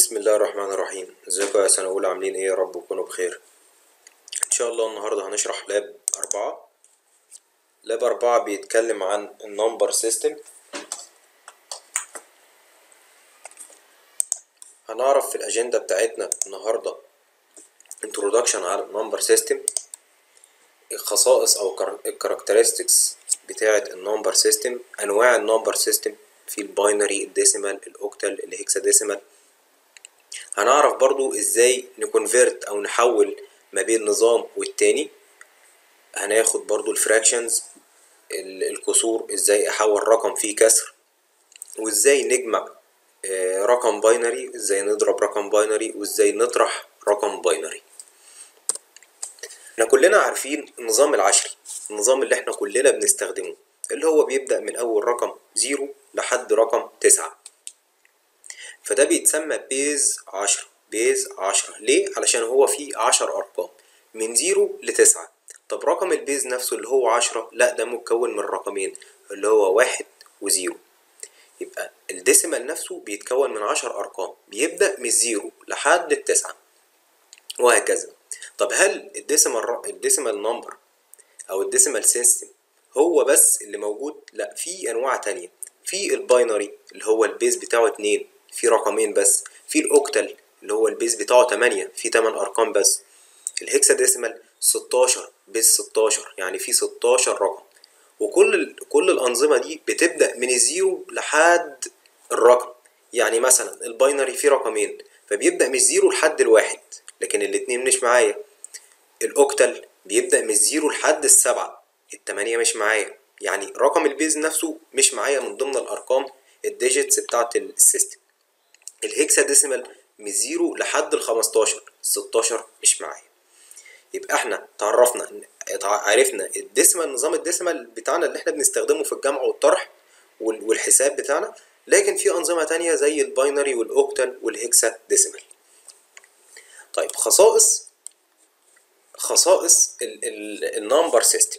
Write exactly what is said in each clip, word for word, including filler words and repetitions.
بسم الله الرحمن الرحيم. ازيكم يا سنة أولى، عاملين ايه؟ يا رب تكونوا بخير. ان شاء الله النهاردة هنشرح لاب أربعة. لاب أربعة بيتكلم عن النمبر سيستم. هنعرف في الأجندة بتاعتنا النهاردة introduction على النمبر سيستم، الخصائص أو الكاركترستكس بتاعة النمبر سيستم، أنواع النمبر سيستم في الباينري، الديسيمال، الأوكتال، الهكساديسيمال. هنعرف برضو ازاي نكونفيرت او نحول ما بين نظام والتاني. هناخد برضو الفراكشنز، الكسور، ازاي احول رقم فيه كسر، وازاي نجمع رقم باينري، ازاي نضرب رقم باينري، وازاي نطرح رقم باينري. احنا كلنا عارفين النظام العشري، النظام اللي احنا كلنا بنستخدمه، اللي هو بيبدأ من اول رقم زيرو لحد رقم تسعة، فده بيتسمى بيز عشرة. بيز عشرة ليه؟ علشان هو فيه عشر أرقام من زيرو لتسعة. طب رقم البيز نفسه اللي هو عشرة، لا ده مكون من رقمين، اللي هو واحد وزيرو. يبقى الديسيمال نفسه بيتكون من عشر أرقام، بيبدأ من الزيرو لحد التسعة وهكذا. طب هل الديسيمال الديسيمال نمبر أو الديسيمال سيستم هو بس اللي موجود؟ لا، في أنواع تانية. في الباينري اللي هو البيز بتاعه اتنين، في رقمين بس. في الأوكتال اللي هو البيز بتاعه تمانية، في تمن أرقام بس. الهكساديسيمال ستاشر، بيز ستاشر، يعني في ستاشر رقم. وكل ال... كل الأنظمة دي بتبدأ من الزيرو لحد الرقم. يعني مثلا الباينري فيه رقمين، فبيبدأ من الزيرو لحد الواحد، لكن الاتنين مش معايا. الأوكتال بيبدأ من الزيرو لحد السبعة، التمانية مش معايا. يعني رقم البيز نفسه مش معايا من ضمن الأرقام الديجيتس بتاعت السيستم. الهكساديسيمال من الزيرو لحد الخمستاشر، الستاشر مش معايا. يبقى احنا تعرفنا عرفنا الديسيمال، نظام الديسيمال بتاعنا اللي احنا بنستخدمه في الجمع والطرح والحساب بتاعنا. لكن في أنظمة تانية زي الباينري والأوكتال والهكساديسيمال. طيب خصائص خصائص النمبر سيستم.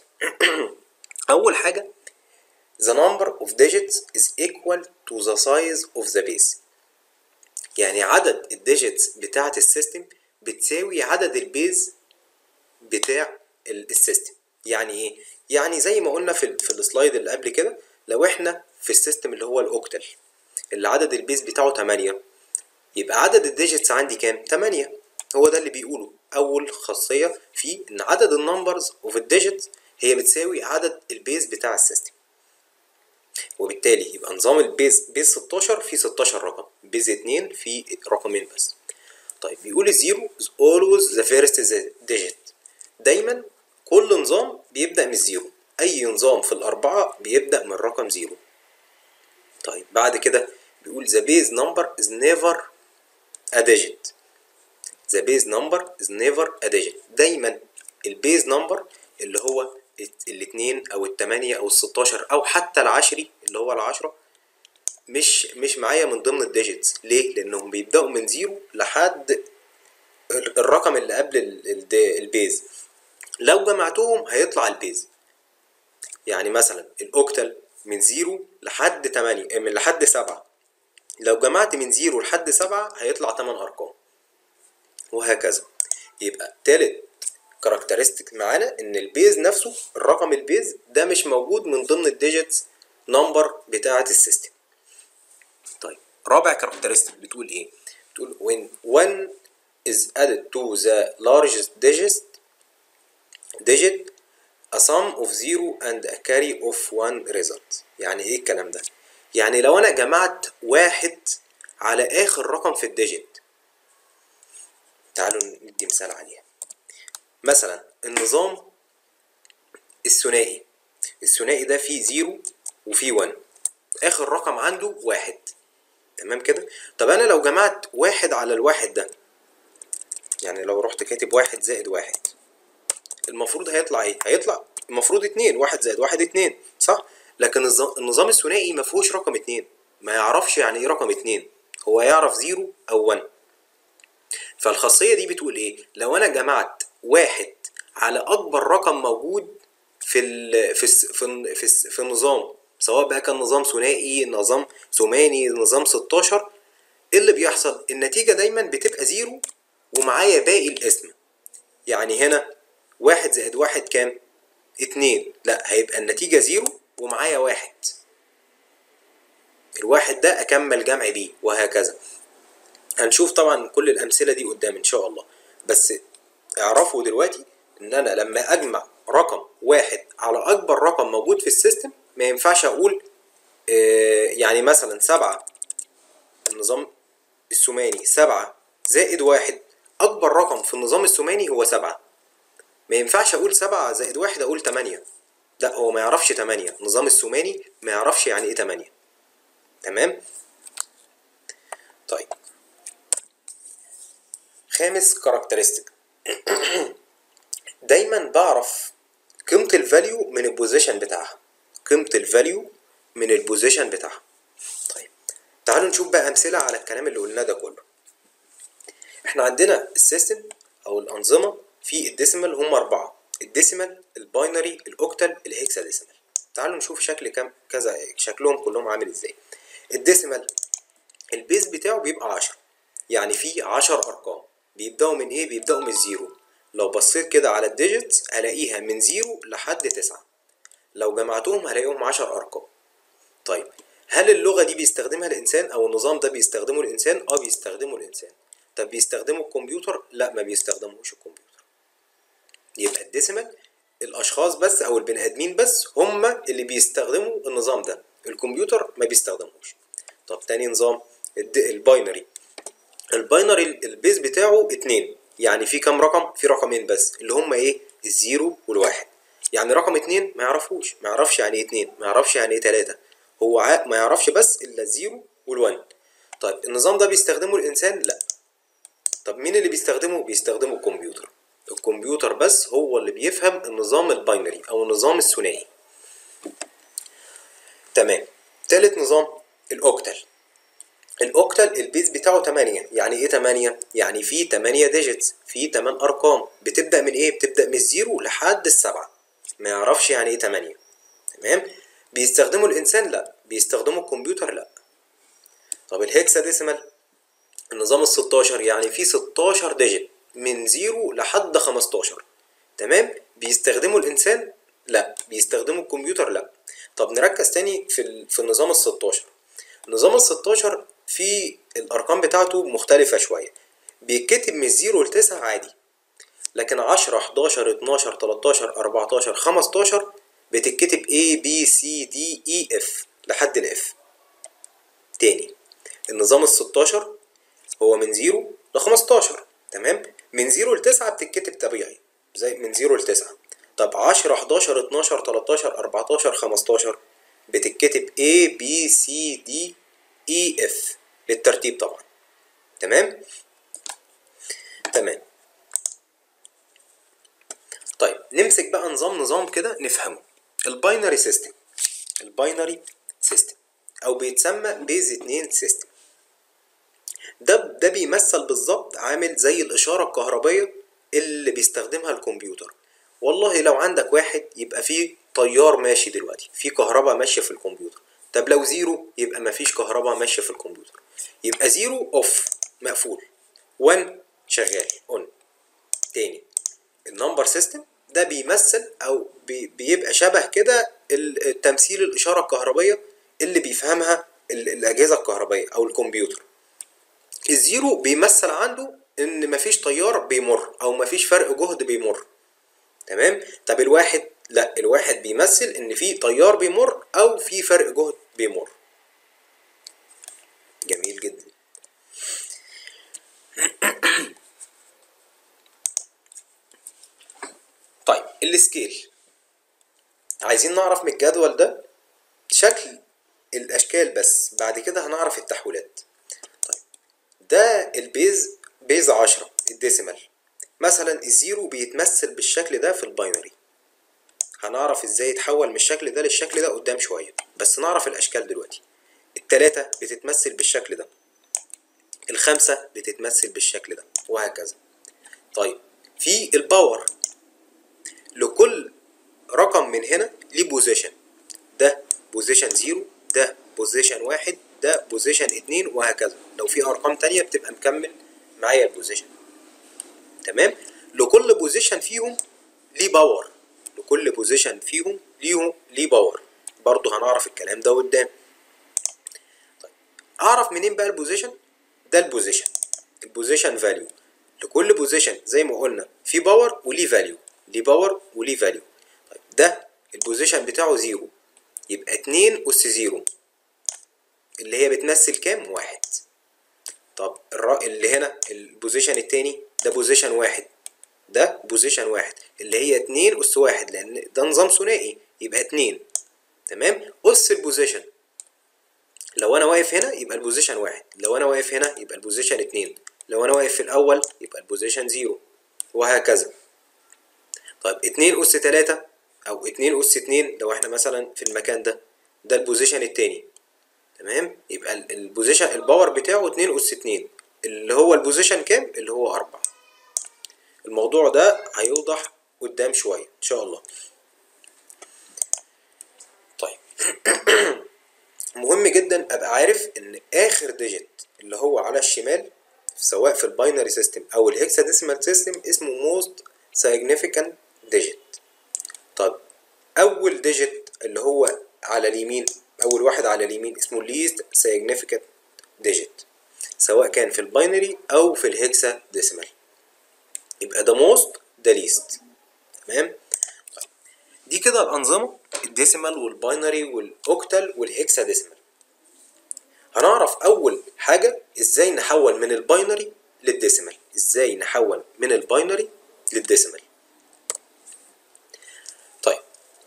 أول حاجة the number of digits is equal to the size of the base. يعني عدد الديجيتس بتاعة السيستم بتساوي عدد البيز بتاع السيستم. يعني ايه؟ يعني زي ما قلنا في, في السلايد اللي قبل كده، لو احنا في السيستم اللي هو الاوكتال اللي عدد البيز بتاعه تمانية، يبقى عدد الديجيتس عندي كام؟ تمانية. هو ده اللي بيقوله اول خاصيه فيه، ان عدد النمبرز اوف الديجيتس هي بتساوي عدد البيز بتاع السيستم. وبالتالي يبقى نظام البيز بيز ستاشر فيه ستاشر رقم، بيز اتنين فيه رقمين بس. طيب بيقول الزيرو is always the first digit. دايما كل نظام بيبدأ من الزيرو، اي نظام في الاربعة بيبدأ من رقم زيرو. طيب بعد كده بيقول the base number is never a digit. the base number is never a digit. دايما البيز نمبر اللي هو الاتنين او التمانية او الستاشر او حتى العشري اللي هو العشرة مش مش معايا من ضمن الديجيتس. ليه؟ لانهم بيبدأوا من زيرو لحد الرقم اللي قبل البيز. لو جمعتهم هيطلع البيز. يعني مثلا الاوكتال من زيرو لحد تمانية، من لحد سبعة، لو جمعت من زيرو لحد سبعة هيطلع تمن ارقام وهكذا. يبقى تالت كاركترستيك معانا ان البيز نفسه، الرقم البيز ده مش موجود من ضمن الديجيتس نمبر بتاعة السيستم. طيب رابع كاركترستيك بتقول ايه؟ بتقول when one is added to the largest digit digit a sum of zero and a carry of one result. يعني ايه الكلام ده؟ يعني لو انا جمعت واحد على اخر رقم في الديجيت. تعالوا ندي مثال عليها. مثلا النظام الثنائي، الثنائي ده فيه زيرو وفيه واحد، اخر رقم عنده واحد. تمام كده؟ طب انا لو جمعت واحد على الواحد ده، يعني لو رحت كاتب واحد زائد واحد، المفروض هيطلع ايه؟ هيطلع المفروض اتنين. واحد زائد واحد اتنين، صح؟ لكن النظام الثنائي ما فيهوش رقم اتنين، ما يعرفش يعني ايه رقم اتنين، هو يعرف زيرو او واحد. فالخاصية دي بتقول ايه؟ لو انا جمعت واحد على اكبر رقم موجود في ال في الس في ال في, في النظام، سواء بقى كان نظام ثنائي، نظام ثماني، نظام ستاشر، ايه اللي بيحصل؟ النتيجة دايما بتبقى زيرو ومعايا باقي الاسم. يعني هنا واحد زائد واحد كام؟ اتنين. لا، هيبقى النتيجة زيرو ومعايا واحد، الواحد ده اكمل جمع بيه، وهكذا. هنشوف طبعا كل الامثلة دي قدام ان شاء الله، بس اعرفوا دلوقتي ان انا لما اجمع رقم واحد على اكبر رقم موجود في السيستم ما ينفعش اقول آه يعني مثلا سبعة، النظام الثماني سبعة زائد واحد، اكبر رقم في النظام الثماني هو سبعة. ما ينفعش اقول سبعة زائد واحد اقول تمانية، لا، هو ما يعرفش تمانية، النظام الثماني ما يعرفش يعني ايه تمانية. تمام. طيب، خامس كاركترستيك دايما بعرف قيمة الفاليو من البوزيشن بتاعها، قيمة الفاليو من البوزيشن بتاعها. طيب، تعالوا نشوف بقى امثلة على الكلام اللي قلناه ده كله. احنا عندنا السيستم او الانظمة في الديسيمال هم اربعة: الديسيمال، الباينري، الاوكتال، الهكساديسيمال. تعالوا نشوف شكل كام كذا شكلهم كلهم عامل ازاي. الديسيمال البيز بتاعه بيبقى عشرة، يعني فيه عشر ارقام. بيبداوا من ايه؟ بيبداوا من الزيرو. لو بصيت كده على الديجيتس هلاقيها من زيرو لحد تسعة، لو جمعتهم هلاقيهم عشر ارقام. طيب، هل اللغة دي بيستخدمها الانسان او النظام ده بيستخدمه الانسان؟ اه بيستخدمه الانسان. طب بيستخدمه الكمبيوتر؟ لا، ما بيستخدموش الكمبيوتر. يبقى الديسيمال الاشخاص بس او البني ادمين بس هم اللي بيستخدموا النظام ده، الكمبيوتر ما بيستخدموش. طب تاني نظام الباينري. الباينري البيز بتاعه اتنين، يعني في كام رقم؟ في رقمين بس اللي هم ايه؟ الزيرو والواحد. يعني رقم اتنين ما يعرفوش، ما يعرفش يعني ايه اتنين، ما يعرفش يعني ايه تلاتة، هو ما يعرفش بس الا الزيرو والوان. طيب النظام ده بيستخدمه الانسان؟ لا. طب مين اللي بيستخدمه؟ بيستخدمه الكمبيوتر. الكمبيوتر بس هو اللي بيفهم النظام الباينري او النظام الثنائي. تمام. تالت نظام الاوكتال. الاوكتال البيز بتاعه تمانية. يعني ايه تمانية؟ يعني فيه تمانية ديجيتس، فيه تمن ارقام. بتبدا من ايه؟ بتبدا من الزيرو لحد السبعة. ما يعرفش يعني ايه تمانية. تمام. بيستخدمه الانسان؟ لا. بيستخدمه الكمبيوتر؟ لا. طب الهكساديسيمال النظام ال ستاشر، يعني فيه ستاشر ديجيت من زيرو لحد خمستاشر. تمام. بيستخدمه الانسان؟ لا. بيستخدمه الكمبيوتر؟ لا. طب نركز تاني في في النظام ال ستاشر. النظام ال ستاشر في الارقام بتاعته مختلفة شوية، بيتكتب من الزيرو لتسعة عادي، لكن عشرة حداشر اتناشر تلاتاشر اربعتاشر خمستاشر بتتكتب A B C D E F لحد ال F. تاني، النظام ال ستاشر هو من زيرو ل خمستاشر. تمام. من زيرو ل تسعة بتتكتب طبيعي زي من زيرو ل تسعة. طب عشرة حداشر اتناشر تلاتاشر اربعتاشر خمستاشر بتتكتب A B C D E F للترتيب طبعا. تمام. تمام. طيب نمسك بقى نظام نظام كده نفهمه. الباينري سيستم. الباينري سيستم او بيتسمى بيز اتنين سيستم. ده ده بيمثل بالظبط عامل زي الاشاره الكهربائيه اللي بيستخدمها الكمبيوتر. والله لو عندك واحد يبقى فيه تيار ماشي دلوقتي، في كهرباء ماشيه في الكمبيوتر. طب لو زيرو يبقى مفيش كهرباء ماشيه في الكمبيوتر. يبقى زيرو اوف مقفول، واحد شغال اون. تاني، النمبر سيستم ده بيمثل او بي بيبقى شبه كده التمثيل الاشاره الكهربائيه اللي بيفهمها الاجهزه الكهربائيه او الكمبيوتر. الزيرو بيمثل عنده ان مفيش تيار بيمر او مفيش فرق جهد بيمر. تمام. طب الواحد لا، الواحد بيمثل ان في تيار بيمر او في فرق جهد بيمر. جميل جدا. طيب السكيل، عايزين نعرف من الجدول ده شكل الاشكال بس، بعد كده هنعرف التحويلات. طيب ده البيز بيز عشرة الديسيمال. مثلا الزيرو بيتمثل بالشكل ده في الباينري. هنعرف ازاي يتحول من الشكل ده للشكل ده قدام شوية، بس نعرف الاشكال دلوقتي. التلاتة بتتمثل بالشكل ده، الخمسة بتتمثل بالشكل ده، وهكذا. طيب في الباور، لكل رقم من هنا ليه بوزيشن. ده بوزيشن زيرو، ده بوزيشن واحد، ده بوزيشن اتنين وهكذا. لو في ارقام تانية بتبقى مكمل معايا البوزيشن. تمام. لكل بوزيشن فيهم ليه باور، لكل بوزيشن فيهم ليه ليه باور. برضو هنعرف الكلام ده قدام. طيب اعرف منين بقى البوزيشن؟ ده البوزيشن، البوزيشن فاليو. لكل بوزيشن زي ما قلنا في باور وليه فاليو، ليه باور وليه فاليو. طيب ده البوزيشن بتاعه زيرو، يبقى اتنين اس زيرو اللي هي بتمثل كام؟ واحد. طب الر... اللي هنا البوزيشن التاني ده بوزيشن واحد، ده بوزيشن واحد اللي هي اتنين اس واحد، لان ده نظام ثنائي يبقى اتنين. تمام. اس البوزيشن، لو انا واقف هنا يبقى البوزيشن واحد، لو انا واقف هنا يبقى البوزيشن اتنين، لو انا واقف في الاول يبقى البوزيشن زيرو، وهكذا. طيب اتنين اس تلاتة او اتنين اس اتنين لو احنا مثلا في المكان ده، ده البوزيشن التاني. تمام. يبقى البوزيشن الباور بتاعه اتنين اس اتنين اللي هو البوزيشن كام؟ اللي هو اربعة. الموضوع ده هيوضح قدام شوية ان شاء الله. طيب مهم جدا ابقى عارف ان اخر ديجيت اللي هو على الشمال سواء في الباينري سيستم او الهكساديسيمال سيستم اسمه موست سيجنيفيكانت ديجيت. طب اول ديجيت اللي هو على اليمين، اول واحد على اليمين اسمه ليست سيجنيفيكانت ديجيت، سواء كان في الباينري او في الهكساديسيمال. يبقى ده موست ده ليست. تمام. طيب دي كده الانظمه الديسيمال والباينري والاوكتال والهكساديسيمال. هنعرف اول حاجه ازاي نحول من الباينري للديسيمال، ازاي نحول من الباينري للديسيمال. طيب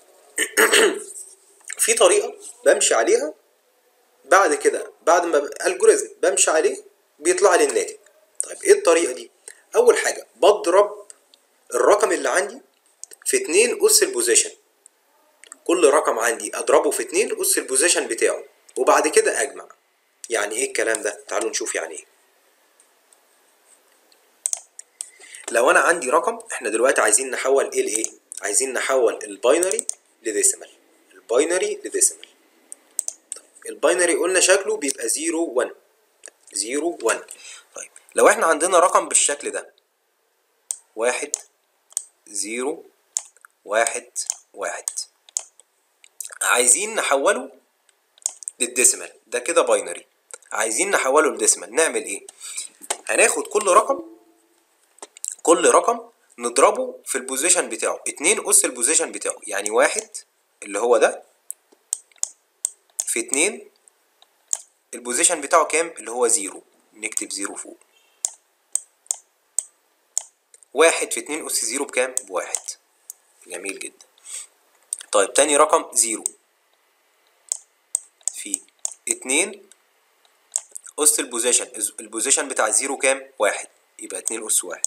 في طريقه بمشي عليها بعد كده، بعد ما الجوريزم بمشي عليه بيطلع لي الناتج. طيب ايه الطريقه دي؟ اول حاجه بضرب الرقم اللي عندي في اتنين اس البوزيشن، كل رقم عندي اضربه في اتنين اس البوزيشن بتاعه وبعد كده اجمع. يعني ايه الكلام ده؟ تعالوا نشوف يعني ايه. لو انا عندي رقم، احنا دلوقتي عايزين نحول ايه لايه؟ عايزين نحول الباينري لديسيمال، الباينري لديسيمال. الباينري قلنا شكله بيبقى زيرو واحد، زيرو واحد. طيب لو احنا عندنا رقم بالشكل ده واحد زيرو واحد واحد، عايزين نحوله للديسيمال، ده كده باينري، عايزين نحوله لديسيمال. نعمل ايه؟ هناخد كل رقم كل رقم نضربه في البوزيشن بتاعه، اتنين اس البوزيشن بتاعه. يعني واحد اللي هو ده في اتنين البوزيشن بتاعه كام؟ اللي هو زيرو، نكتب زيرو فوق. واحد في اتنين اس زيرو بكام؟ بواحد. جميل جدا. طيب تاني رقم زيرو في اتنين اس البوزيشن، البوزيشن بتاع زيرو كام؟ واحد، يبقى اتنين اس واحد.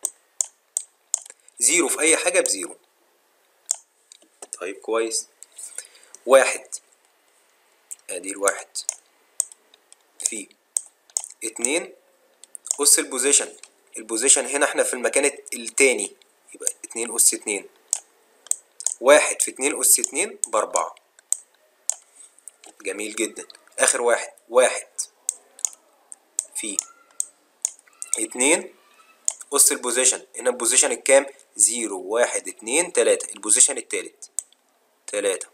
زيرو في اي حاجة بزيرو. طيب كويس. واحد، ادي الواحد في اتنين اس البوزيشن، البوزيشن هنا احنا في المكان التاني يبقى اتنين اس اتنين. واحد في اتنين اس اتنين باربعة. جميل جدا. اخر واحد، واحد في اتنين اس البوزيشن، هنا البوزيشن الكام؟ زيرو واحد اتنين تلاتة، البوزيشن التالت تلاتة،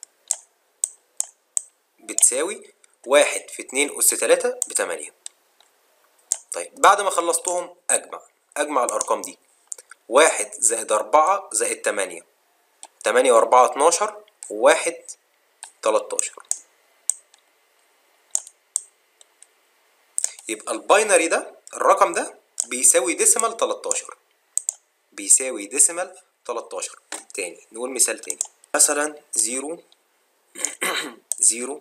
بتساوي واحد في اتنين اس تلاتة بتمانية. طيب بعد ما خلصتهم اجمع اجمع الارقام دي. واحد زائد اربعة زائد تمانية، تمانية واربعة اتناشر وواحد تلاتاشر. يبقى الباينري ده الرقم ده بيساوي ديسيمال تلاتاشر، بيساوي ديسيمال تلاتاشر. تاني نقول مثال تاني، مثلا زيرو زيرو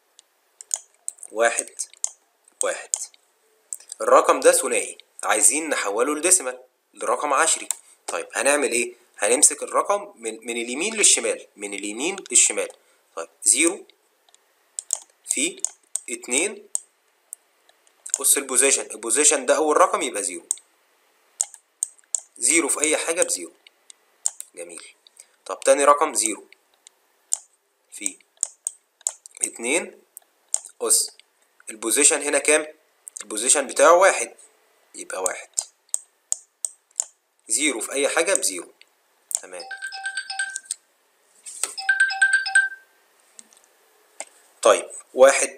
واحد واحد. الرقم ده ثنائي، عايزين نحوله لديسيمال لرقم عشري. طيب هنعمل ايه؟ هنمسك الرقم من, من اليمين للشمال، من اليمين للشمال. طيب زيرو في اتنين اس البوزيشن، البوزيشن ده اول رقم يبقى زيرو، زيرو في اي حاجة بزيرو. جميل. طب تاني رقم زيرو في اتنين اس البوزيشن هنا كام؟ البوزيشن بتاعه واحد، يبقى واحد. زيرو في أي حاجة بزيرو. تمام. طيب واحد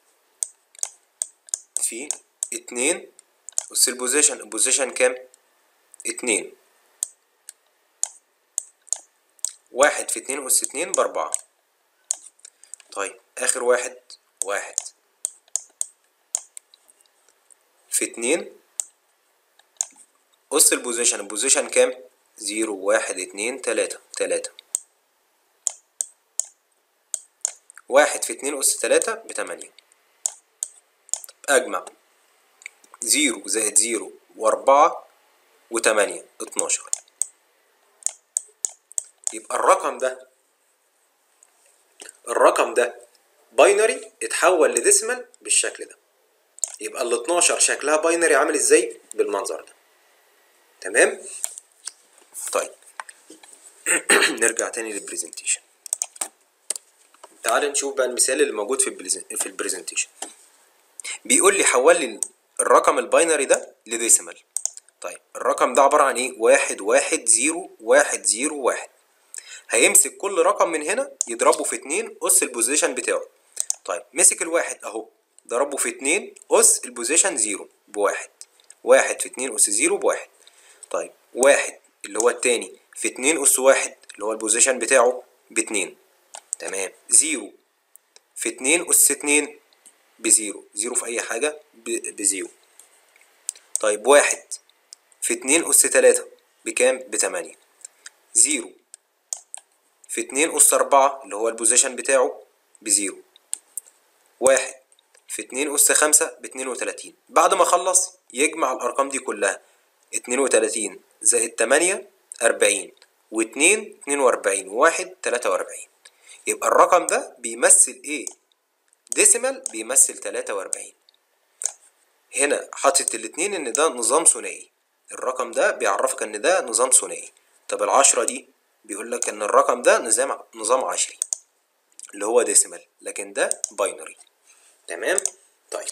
في اتنين أس البوزيشن، البوزيشن كام؟ اتنين. واحد في اتنين أس اتنين بأربعة. طيب آخر واحد، واحد في اتنين أس البوزيشن، البوزيشن كام؟ زيرو واحد اتنين تلاتة، تلاتة. واحد في اتنين أس تلاتة بتمانية. أجمع زيرو زائد زيرو وأربعة وتمانية، اتناشر. يبقى الرقم ده الرقم ده باينري اتحول لديسمال بالشكل ده. يبقى ال اتناشر شكلها باينري عامل ازاي؟ بالمنظر ده. تمام؟ طيب نرجع تاني للبريزنتيشن. تعال نشوف بقى المثال اللي موجود في في البريزنتيشن. بيقول لي حول لي الرقم الباينري ده لديسيمال. طيب الرقم ده عبارة عن ايه؟ واحد واحد زيرو واحد زيرو واحد. هيمسك كل رقم من هنا يضربه في اتنين أس البوزيشن بتاعه. طيب مسك الواحد اهو، ضربه في اتنين أس البوزيشن زيرو بواحد. واحد في اتنين أس زيرو بواحد. طيب واحد اللي هو التاني في اتنين أس واحد اللي هو البوزيشن بتاعه باتنين. تمام. زيرو في اتنين أس اتنين بزيرو، زيرو في أي حاجة بزيرو. طيب واحد في اتنين أس تلاتة بكام؟ بتمانية. زيرو في اتنين أس أربعة اللي هو البوزيشن بتاعه بزيرو. واحد في اتنين أس خمسة باتنين وتلاتين. بعد ما خلص يجمع الأرقام دي كلها، اتنين وتلاتين زائد تمانية أربعين، واتنين اتنين وأربعين، وواحد تلاتة وأربعين. يبقى الرقم ده بيمثل ايه؟ ديسيمال، بيمثل تلاتة وأربعين. هنا حاطط الاتنين ان ده نظام ثنائي. الرقم ده بيعرفك ان ده نظام ثنائي. طب العشرة دي بيقول لك ان الرقم ده نظام نظام عشري اللي هو ديسيمال، لكن ده باينري. تمام. طيب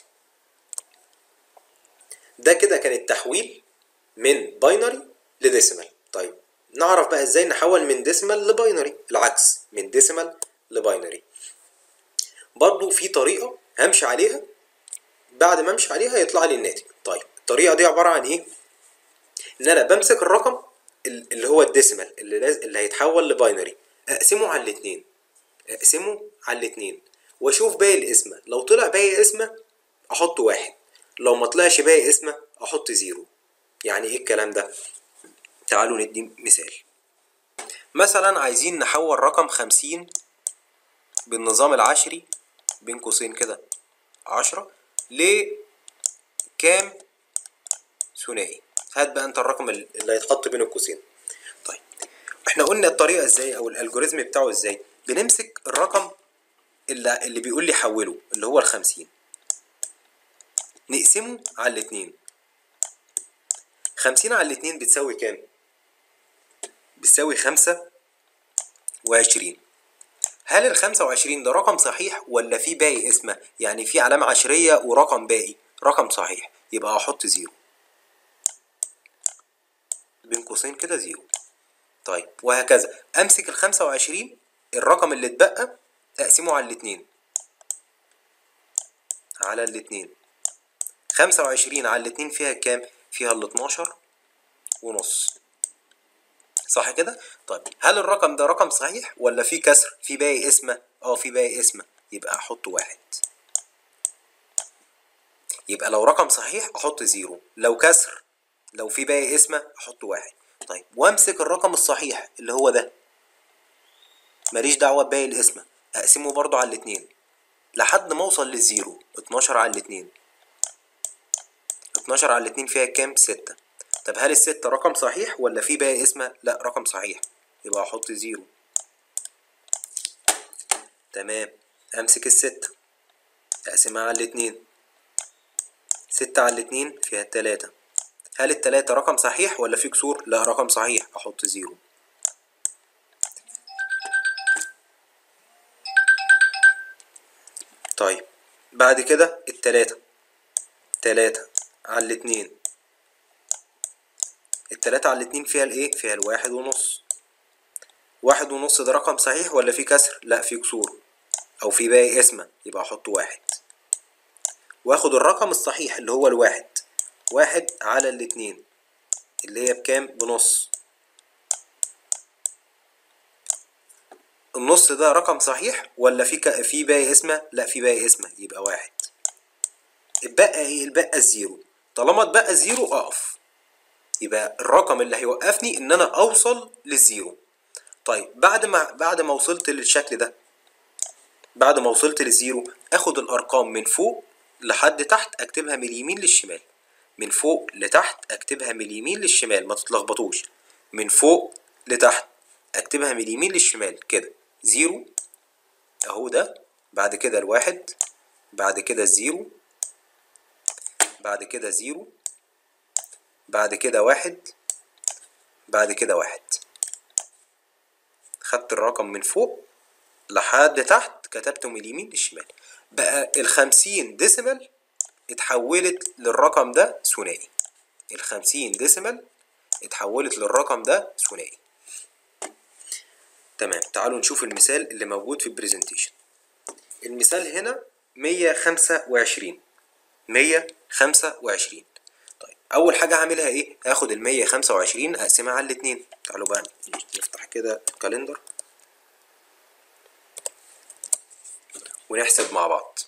ده كده كان التحويل من باينري لديسيمال. طيب نعرف بقى ازاي نحول من ديسيمال لباينري، العكس من ديسيمال لباينري. برضو في طريقة همشي عليها، بعد ما امشي عليها يطلع لي الناتج. طيب الطريقة دي عبارة عن ايه؟ ان انا بمسك الرقم اللي هو الديسيمال اللي لازم اللي هيتحول لباينري، اقسمه على الاتنين، اقسمه على الاتنين واشوف باقي القسمة. لو طلع باقي قسمة احط واحد، لو ما طلعش باقي قسمة احط زيرو. يعني ايه الكلام ده؟ تعالوا ندي مثال. مثلا عايزين نحول رقم خمسين بالنظام العشري بين قوسين كده عشرة لكام ثنائي. هات بقى انت الرقم اللي هيتحط بين القوسين. طيب احنا قلنا الطريقه ازاي او الالجوريزم بتاعه ازاي. بنمسك الرقم اللي, اللي بيقول لي حوله اللي هو الخمسين، نقسمه على الاتنين. خمسين على الاتنين بتساوي كام؟ بتساوي خمسة وعشرين. هل الخمسة وعشرين ده رقم صحيح ولا في باقي اسمه؟ يعني في علامة عشرية ورقم باقي؟ رقم صحيح، يبقى هحط زيرو بين قوسين كده زيرو. طيب وهكذا امسك الخمسة وعشرين الرقم اللي اتبقى اقسمه على الاتنين، على الاتنين. خمسة وعشرين على الاتنين فيها كام؟ فيها الاتناشر ونص، صح كده؟ طيب هل الرقم ده رقم صحيح ولا في كسر؟ في باقي اسمه؟ اه في باقي اسمه، يبقى احط واحد. يبقى لو رقم صحيح احط زيرو، لو كسر لو في باقي اسمه احط واحد. طيب وامسك الرقم الصحيح اللي هو ده، ماليش دعوه بباقي الاسم، اقسمه برضو على الاتنين لحد ما اوصل للزيرو. اتناشر على الاتنين، اتناشر على الاتنين فيها كام؟ ستة. طب هل الستة رقم صحيح ولا في باقي اسمه؟ لا رقم صحيح، يبقى احط زيرو. تمام. امسك الستة اقسمها على الاتنين، ستة على الاتنين فيها تلاتة. هل التلاتة رقم صحيح ولا في كسور؟ لا رقم صحيح، احط زيرو. طيب بعد كده التلاتة، تلاتة على الاتنين، التلاتة على الاتنين فيها الايه؟ فيها الواحد ونص. واحد ونص ده رقم صحيح ولا فيه كسر؟ لا فيه كسور او فيه باقي اسمه، يبقى احط واحد واخد الرقم الصحيح اللي هو الواحد. واحد على الاتنين اللي هي بكام؟ بنص. النص ده رقم صحيح ولا في ك... في باقي اسمه؟ لا في باقي اسمه، يبقى واحد. اتبقى ايه؟ اتبقى الزيرو. طالما اتبقى الزيرو اقف، يبقى الرقم اللي هيوقفني ان انا اوصل للزيرو. طيب بعد ما بعد ما وصلت للشكل ده، بعد ما وصلت للزيرو، اخد الارقام من فوق لحد تحت اكتبها من اليمين للشمال. من فوق لتحت اكتبها من اليمين للشمال، ما تتلخبطوش. من فوق لتحت اكتبها من اليمين للشمال كده. زيرو اهو ده، بعد كده الواحد، بعد كده الزيرو، بعد كده زيرو، بعد كده واحد، بعد كده واحد. خدت الرقم من فوق لحد تحت كتبته من اليمين للشمال. بقى الخمسين ديسيمال اتحولت للرقم ده ثنائي. الخمسين ديسيمال اتحولت للرقم ده ثنائي. تمام، تعالوا نشوف المثال اللي موجود في البرزنتيشن. المثال هنا مية خمسة وعشرين، مية خمسة وعشرين. طيب اول حاجه هعملها ايه؟ هاخد ال مية خمسة وعشرين اقسمها على الاتنين. تعالوا بقى نفتح كده الكالندر ونحسب مع بعض.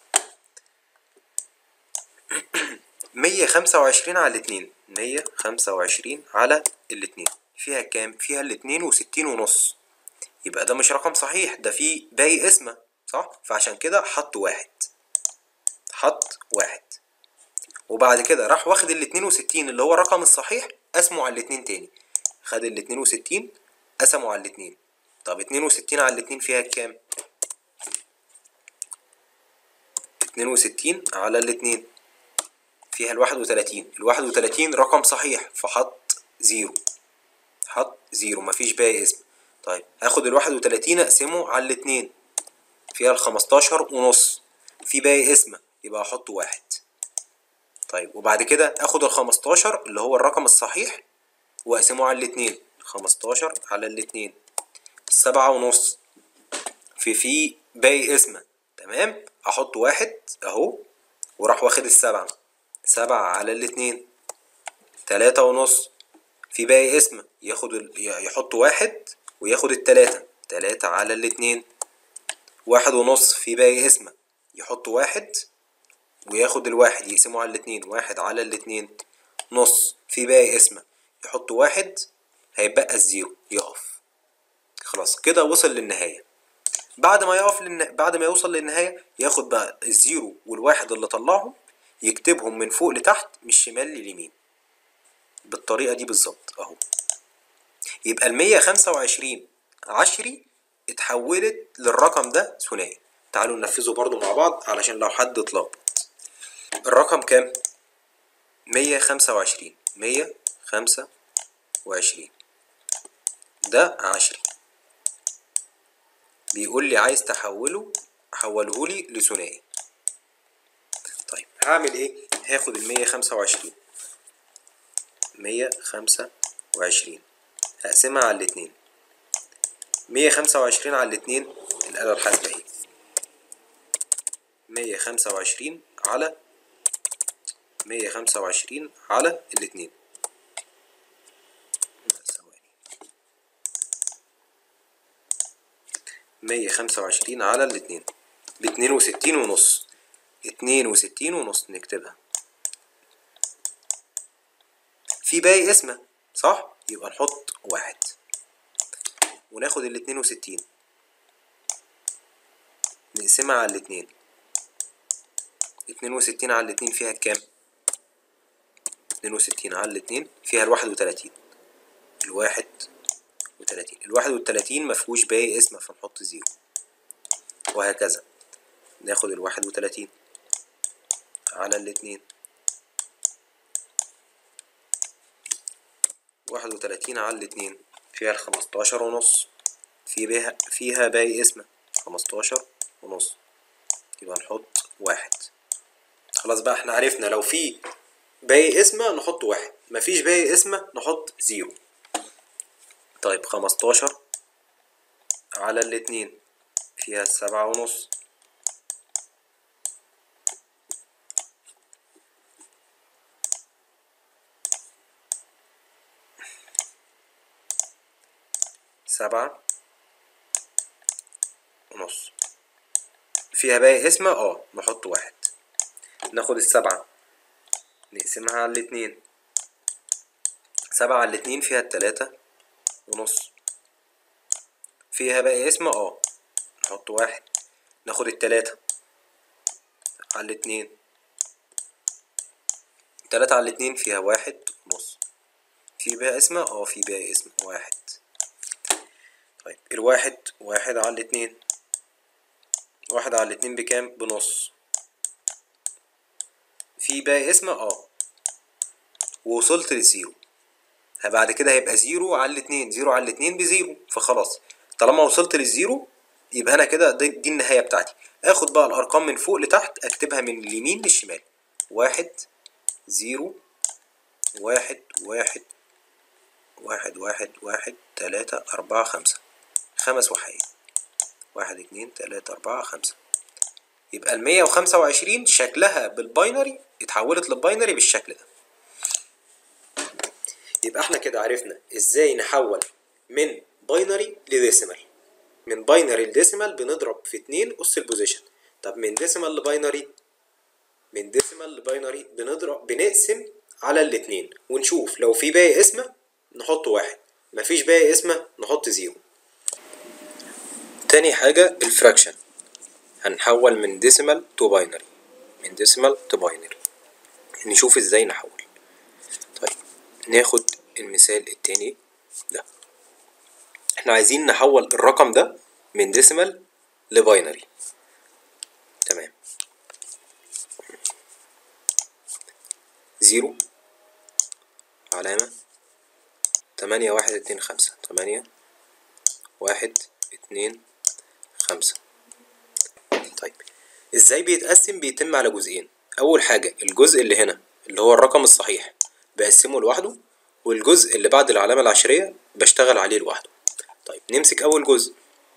مية خمسة وعشرين على الاتنين، مية خمسة وعشرين على الاتنين فيها كام؟ فيها الاتنين وستين ونص. يبقى ده مش رقم صحيح، ده فيه باقي اسمه صح؟ فعشان كده حط واحد، حط واحد. وبعد كده راح واخد الاتنين وستين اللي هو الرقم الصحيح قسمه على الاتنين تاني. خد الاتنين وستين قسمه على الاتنين. طب اتنين وستين على الاتنين فيها كام؟ اتنين وستين على الاتنين فيها الواحد وتلاتين. الواحد وتلاتين رقم صحيح فحط زيرو، حط زيرو مفيش باقي اسم. طيب هاخد الواحد وتلاتين اقسمه على الاتنين فيها الخمستاشر ونص، في باقي اسمه يبقى احط واحد. طيب وبعد كده اخد الخمستاشر اللي هو الرقم الصحيح واقسمه على الاتنين، خمستاشر على الاتنين السبعة ونص، في في باقي اسمه تمام، احط واحد اهو. وراح واخد السبعة، سبعة على الاتنين تلاتة ونص، في باقي اسمه ياخد ال... يحط واحد وياخد التلاتة، تلاتة على الاتنين. واحد ونص في باقي اسمه يحط واحد وياخد الواحد يقسمه على الاتنين، واحد على الاتنين. نص في باقي اسمه يحط واحد، هيبقى الزيرو يقف. خلاص كده وصل للنهاية. بعد ما يقف للن... بعد ما يوصل للنهاية ياخد بقى الزيرو والواحد اللي طلعهم يكتبهم من فوق لتحت من الشمال لليمين بالطريقة دي بالظبط اهو. يبقى المية خمسة وعشرين عشري اتحولت للرقم ده ثنائي. تعالوا ننفذه برضو مع بعض علشان لو حد اتلخبط. الرقم كام؟ مية خمسة وعشرين، مية خمسة وعشرين ده عشري. بيقول لي عايز تحوله، حوله لي لثنائي. طيب هعمل ايه؟ هاخد المية خمسة وعشرين، مية خمسة وعشرين هقسمها على الاتنين. مية خمسة وعشرين على الاتنين الآلة الحاسبة اهي، مية خمسة وعشرين على مية خمسة وعشرين على الاتنين. مية خمسة وعشرين على الاتنين باتنين وستين ونص، اتنين وستين ونص نكتبها. في باقي اسمه صح؟ يبقى نحط واحد وناخد الاتنين وستين نقسمها على الاتنين. اتنين وستين على الاتنين فيها كام؟ اتنين وستين على الاتنين فيها الواحد وتلاتين، الواحد وتلاتين. الواحد وتلاتين مفهوش باقي اسمه فنحط زيرو، وهكذا. ناخد الواحد وتلاتين على الاتنين، واحد وتلاتين على الاتنين فيها الخمستاشر ونص، في بها فيها باقي اسمه خمستاشر ونص، يبقى نحط واحد. خلاص بقى احنا عرفنا لو في باقي اسمه نحط واحد، مفيش باقي اسمه نحط زيرو. طيب خمستاشر على الاتنين فيها السبعة ونص. سبعة ونص فيها باقي اسمه اه نحط واحد. ناخد السبعة نقسمها على الاتنين، سبعة على الاتنين فيها التلاتة ونص. فيها باقي اسمه اه نحط واحد. ناخد التلاتة على الاتنين، تلاتة على الاتنين فيها واحد ونص. في باقي اسمه اه في باقي اسمه واحد. طيب الواحد، واحد على الاتنين، واحد على الاتنين بكام؟ بنص. في باقي اسمه اه ووصلت للزيرو. بعد كده هيبقى زيرو على الاتنين، زيرو على الاتنين بزيرو. فخلاص طالما وصلت للزيرو يبقى انا كده دي, دي النهاية بتاعتي. اخد بقى الارقام من فوق لتحت اكتبها من اليمين للشمال. واحد زيرو واحد واحد واحد واحد واحد تلاتة أربعة خمسة، خمس وحيد. واحد اتنين تلاتة أربعة خمسة. يبقى المية وخمسة وعشرين شكلها بالباينري اتحولت للباينري بالشكل ده. يبقى احنا كده عرفنا ازاي نحول من باينري لديسيمال. من باينري لديسيمال بنضرب في اتنين أس البوزيشن. طب من ديسيمال لباينري، من ديسيمال لباينري بنضرب بنقسم على الاتنين ونشوف لو في باقي اسمه نحط واحد، مفيش باقي اسمه نحط زيرو. تاني حاجة الفراكشن، هنحول من ديسيمال تو باينري، من ديسيمال تو باينري. نشوف ازاي نحول. طيب ناخد المثال التاني ده. احنا عايزين نحول الرقم ده من ديسيمال لباينري. تمام. زيرو علامة تمانية واحد اتنين خمسة، تمانية واحد اتنين خمسة. طيب ازاي بيتقسم؟ بيتم على جزئين. اول حاجة الجزء اللي هنا اللي هو الرقم الصحيح بقسمه لوحده، والجزء اللي بعد العلامة العشرية بشتغل عليه لوحده. طيب نمسك اول جزء.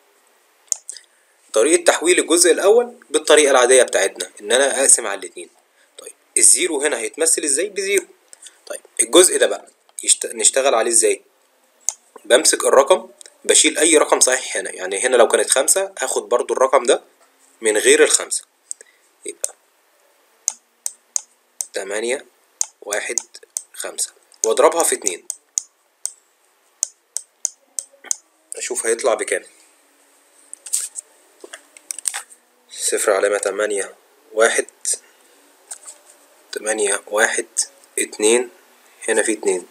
طريقة تحويل الجزء الاول بالطريقة العادية بتاعتنا ان انا اقسم على الاتنين. طيب الزيرو هنا هيتمثل ازاي؟ بزيرو. طيب الجزء ده بقى يشت... نشتغل عليه ازاي؟ بمسك الرقم بشيل اي رقم صحيح هنا. يعني هنا لو كانت خمسة هاخد برضو الرقم ده من غير الخمسة، يبقى تمانية واحد خمسة، واضربها في اتنين اشوف هيطلع بكام. صفر علامة تمانية واحد، تمانية واحد اتنين، هنا في اتنين،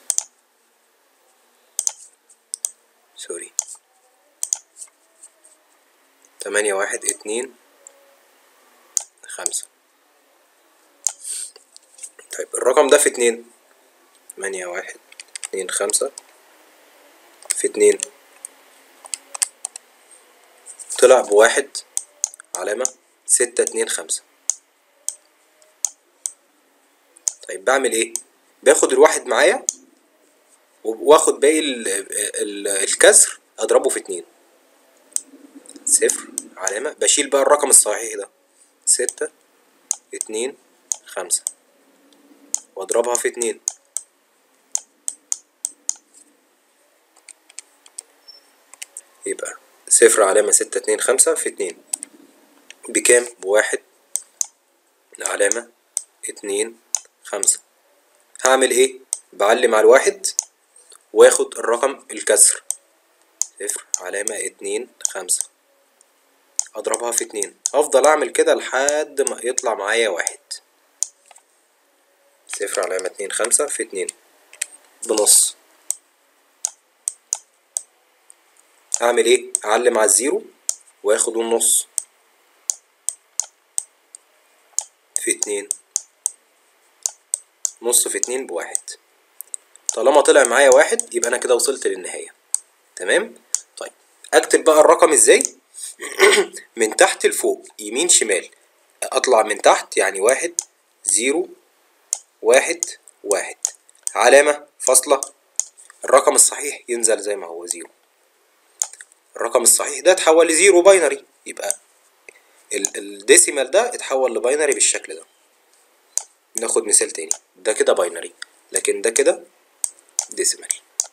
سوري، تمانية واحد اتنين خمسة. طيب الرقم ده في اتنين، تمانية واحد اتنين خمسة في اتنين طلع بواحد علامة ستة اتنين خمسة. طيب بعمل ايه؟ باخد الواحد معايا واخد باقي ال ال الكسر اضربه في اتنين. صفر علامة، بشيل بقى الرقم الصحيح ده ستة اتنين خمسة واضربها في اتنين. يبقى صفر علامة ستة اتنين خمسة في اتنين بكام؟ بواحد علامة اتنين خمسة. هعمل ايه؟ بعلم على الواحد واخد الرقم الكسر صفر علامة اتنين خمسة اضربها في اتنين. افضل اعمل كده لحد ما يطلع معايا واحد. صفر علامة اتنين خمسة في اتنين بنص. اعمل ايه؟ اعلم على الزيرو واخد النص في اتنين، نص في اتنين بواحد. طالما طلع معايا واحد يبقى انا كده وصلت للنهاية. تمام. طيب اكتب بقى الرقم ازاي؟ من تحت لفوق، يمين شمال. اطلع من تحت يعني واحد زيرو واحد واحد، علامة فاصلة، الرقم الصحيح ينزل زي ما هو زيرو. الرقم الصحيح ده اتحول لزيرو باينري، يبقى الديسيمال ده اتحول لباينري بالشكل ده. ناخد مثال تاني، ده كده باينري لكن ده كده ديسيمال.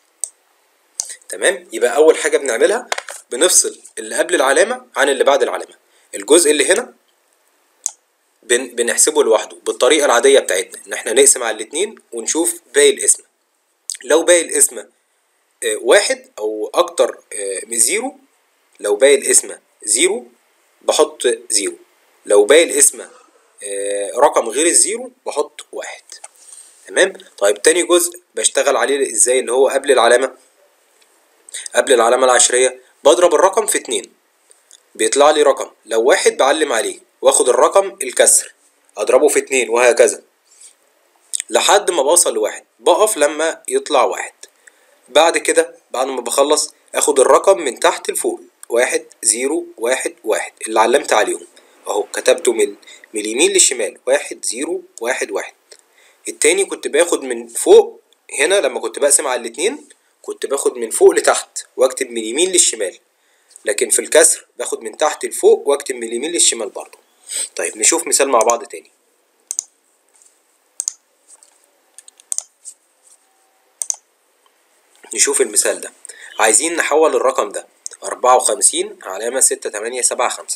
تمام، يبقى اول حاجه بنعملها بنفصل اللي قبل العلامه عن اللي بعد العلامه. الجزء اللي هنا بن بنحسبه لوحده بالطريقه العاديه بتاعتنا، ان احنا نقسم على الاتنين ونشوف باقي القسمه. لو باقي القسمه آه واحد او اكتر آه من زيرو، لو باقي القسمه زيرو بحط زيرو، لو باقي القسمه آه رقم غير الزيرو بحط واحد. تمام. طيب تاني جزء بشتغل عليه ازاي، اللي هو قبل العلامه. قبل العلامة العشرية بضرب الرقم في اتنين بيطلع لي رقم، لو واحد بعلم عليه واخد الرقم الكسر اضربه في اتنين وهكذا لحد ما بوصل لواحد، بقف لما يطلع واحد. بعد كده بعد ما بخلص اخد الرقم من تحت لفوق، واحد زيرو واحد واحد اللي علمت عليهم اهو، كتبته من من اليمين للشمال، واحد زيرو واحد واحد. التاني كنت باخد من فوق، هنا لما كنت بقسم على الاتنين كنت باخد من فوق لتحت واكتب من اليمين للشمال، لكن في الكسر باخد من تحت لفوق واكتب من اليمين للشمال برضه. طيب نشوف مثال مع بعض تاني. نشوف المثال ده، عايزين نحول الرقم ده أربعة وخمسين علامة ستة تمانية سبعة خمسة.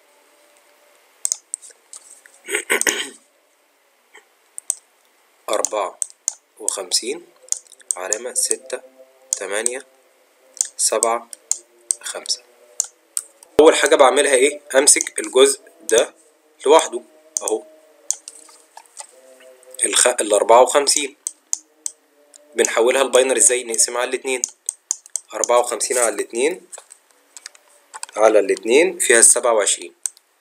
أربعة وخمسين علامة ستة تمانية سبعة خمسة. أول حاجة بعملها إيه؟ أمسك الجزء ده لوحده أهو، الخ... الأربعة وخمسين بنحولها لباينر إزاي؟ نقسم على الاتنين، أربعة وخمسين على الاتنين على الاتنين فيها السبعة وعشرين،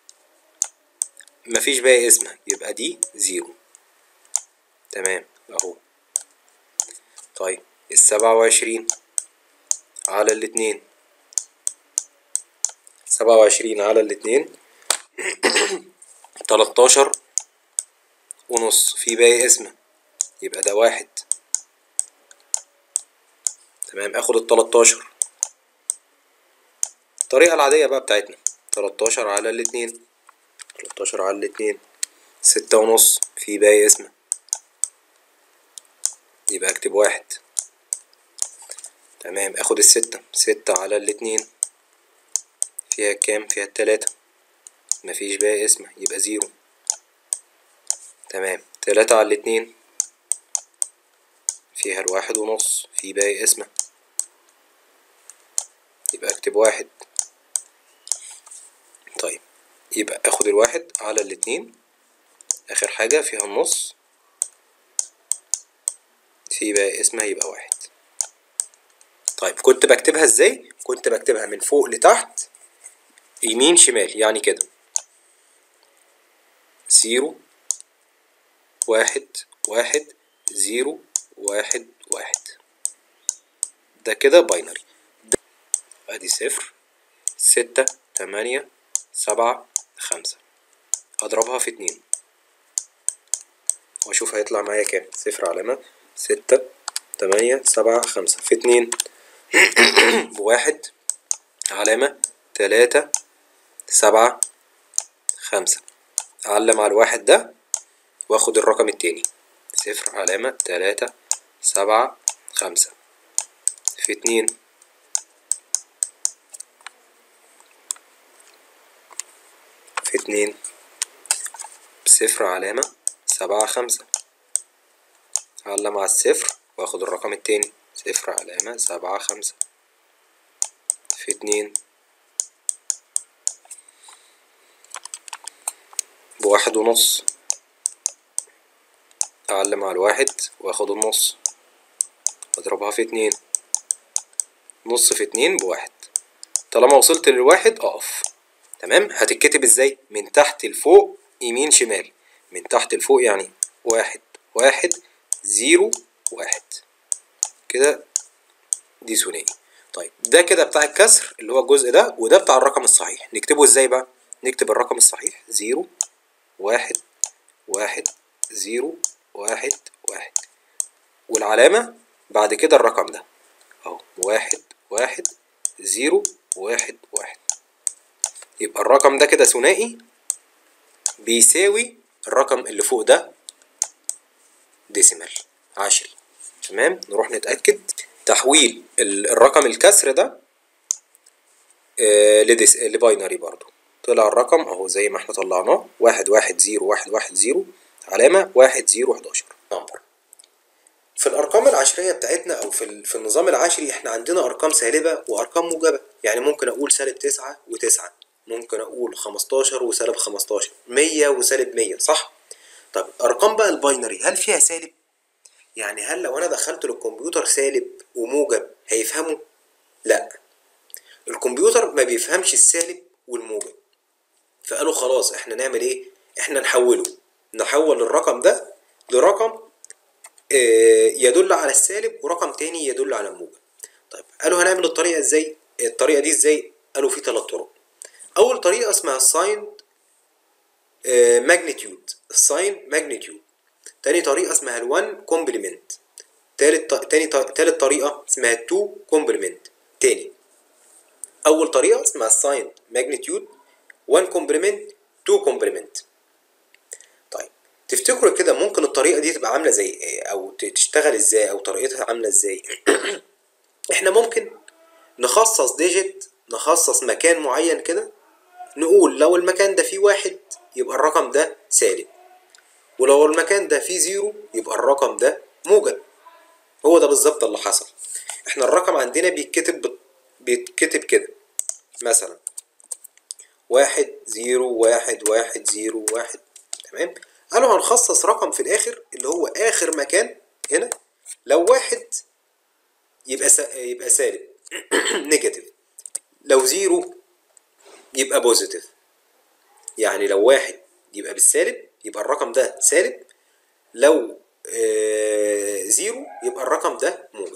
مفيش باقي اسمها يبقى دي زيرو. تمام أهو. طيب السبعة وعشرين على الاتنين، سبعة وعشرين على الاتنين تلاتاشر ونص، في باقي اسمه يبقى ده واحد. تمام، اخد التلاتاشر الطريقة العادية بقى بتاعتنا، تلاتاشر على الاتنين، تلاتاشر على الاتنين ستة ونص، في باقي اسمه يبقى اكتب واحد. تمام، اخد الستة، ستة على الاتنين فيها كام؟ فيها التلاتة، مفيش باقي اسمه يبقى زيرو. تمام، تلاتة على الاتنين فيها الواحد ونص، في باقي اسمه يبقى اكتب واحد. طيب يبقى اخد الواحد على الاتنين، اخر حاجة فيها النص، في باقي اسمها يبقى واحد. طيب كنت بكتبها ازاي؟ كنت بكتبها من فوق لتحت يمين شمال، يعني كده زيرو واحد واحد زيرو واحد واحد، ده كده باينري. ادي صفر ستة تمانية سبعة خمسة، اضربها في اتنين واشوف هيطلع معايا كام. صفر علامة ستة تمانية سبعة خمسة في اتنين بواحد علامة تلاتة سبعة خمسة، اعلم على الواحد ده واخد الرقم التاني، صفر علامة تلاتة سبعة خمسة في اتنين في اتنين بصفر علامة سبعة خمسة، اعلم على الصفر واخد الرقم التاني، صفر علامة سبعة خمسة في اتنين بواحد ونص، اعلم على الواحد واخد النص اضربها في اتنين، نص في اتنين بواحد. طالما وصلت للواحد اقف. تمام، هتتكتب ازاي؟ من تحت لفوق يمين شمال، من تحت لفوق يعني واحد واحد زيرو واحد كده، دي ثنائي. طيب ده كده بتاع الكسر اللي هو الجزء ده، وده بتاع الرقم الصحيح. نكتبه ازاي بقى؟ نكتب الرقم الصحيح زيرو واحد واحد زيرو واحد واحد، والعلامة بعد كده الرقم ده اهو واحد واحد زيرو واحد واحد. يبقى الرقم ده كده ثنائي بيساوي الرقم اللي فوق ده ديسيمال عشري. تمام، نروح نتأكد. تحويل الرقم الكسر ده آه لباينري برضو، طلع الرقم اهو زي ما احنا طلعناه واحد واحد زيرو واحد واحد زيرو، علامة واحد زيرو حداشر نمبر. في الارقام العشريه بتاعتنا او في في النظام العشري احنا عندنا ارقام سالبه وارقام موجبه. يعني ممكن اقول سالب تسعة وتسعة، ممكن اقول خمستاشر وسالب خمستاشر، مية وسالب مية، صح؟ طب ارقام بقى الباينري هل فيها سالب؟ يعني هل لو انا دخلت للكمبيوتر سالب وموجب هيفهمه؟ لا، الكمبيوتر ما بيفهمش السالب والموجب. فقالوا خلاص احنا نعمل ايه؟ احنا نحوله، نحول الرقم ده لرقم يدل على السالب ورقم تاني يدل على الموجب. طيب قالوا هنعمل الطريقة ازاي؟ الطريقة دي ازاي؟ قالوا في ثلاث طرق. أول طريقة اسمها الساين ماجنتيود، الساين ماجنتيود. تاني طريقة اسمها الوان كومبلمنت. تالت تاني تالت طريقة اسمها التو كومبلمنت. تاني، أول طريقة اسمها الساين ماجنتيود، وان كومبلمنت، تو كومبلمنت. طيب تفتكروا كده ممكن الطريقة دي تبقى عاملة زي ايه أو تشتغل ازاي أو طريقتها عاملة ازاي؟ احنا ممكن نخصص ديجيت، نخصص مكان معين كده، نقول لو المكان ده فيه واحد يبقى الرقم ده سالب، ولو المكان ده فيه زيرو يبقى الرقم ده موجب. هو ده بالظبط اللي حصل. احنا الرقم عندنا بيتكتب بيتكتب كده مثلا واحد زيرو واحد واحد زيرو واحد. تمام، قالوا هنخصص رقم في الاخر اللي هو اخر مكان هنا، لو واحد يبقى سا... يبقى سالب نيجاتيف، لو زيرو يبقى بوزيتيف. يعني لو واحد يبقى بالسالب يبقى الرقم ده سالب، لو آه زيرو يبقى الرقم ده موجب.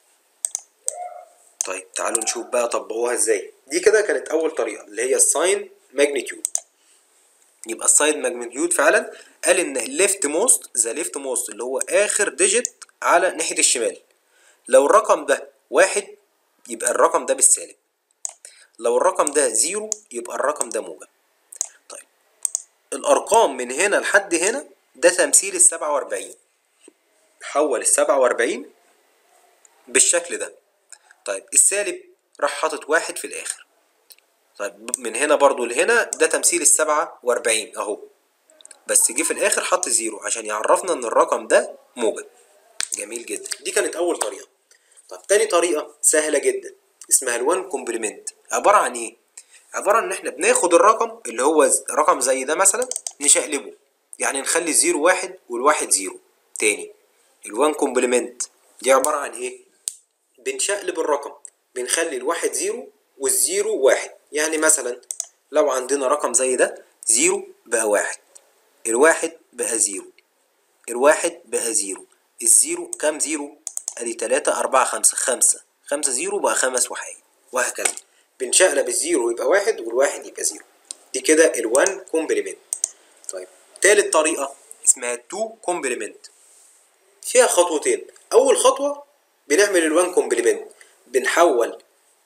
طيب تعالوا نشوف بقى طبقوها ازاي. دي كده كانت اول طريقة اللي هي الساين ماجنتيود. يبقى الساين ماجنتيود فعلا قال ان الليفت موست ذا ليفت موست اللي هو اخر ديجيت على ناحية الشمال، لو الرقم ده واحد يبقى الرقم ده بالسالب، لو الرقم ده زيرو يبقى الرقم ده موجب. طيب الارقام من هنا لحد هنا ده تمثيل السبعة واربعين، حول السبعة واربعين بالشكل ده. طيب السالب راح حاطط واحد في الاخر. طيب من هنا برضو لهنا ده تمثيل السبعة واربعين اهو، بس جه في الاخر حط زيرو عشان يعرفنا ان الرقم ده موجب. جميل جدا، دي كانت اول طريقة. طب تاني طريقة سهلة جدا اسمها الوان كومبلمنت. عبارة عن ايه؟ عبارة عن ان احنا بناخد الرقم اللي هو رقم زي ده مثلا نشقلبه، يعني نخلي الزيرو واحد والواحد زيرو. تاني، الوان كومبلمنت دي عبارة عن ايه؟ بنشقلب الرقم، بنخلي الواحد زيرو والزيرو واحد. يعني مثلا لو عندنا رقم زي ده زيرو بقى واحد، الواحد بقى زيرو، الواحد بقى زيرو، الزيرو كام زيرو؟ ادي تلاتة اربعة خمسة، خمسة، خمسة زيرو بقى خمس وحيد، وهكذا. بنشقلب الزيرو يبقى واحد والواحد يبقى زيرو. دي كده الوان كومبلمنت. طيب تالت طريقة اسمها تو كومبلمنت، فيها خطوتين. أول خطوة بنعمل الوان كومبلمنت، بنحول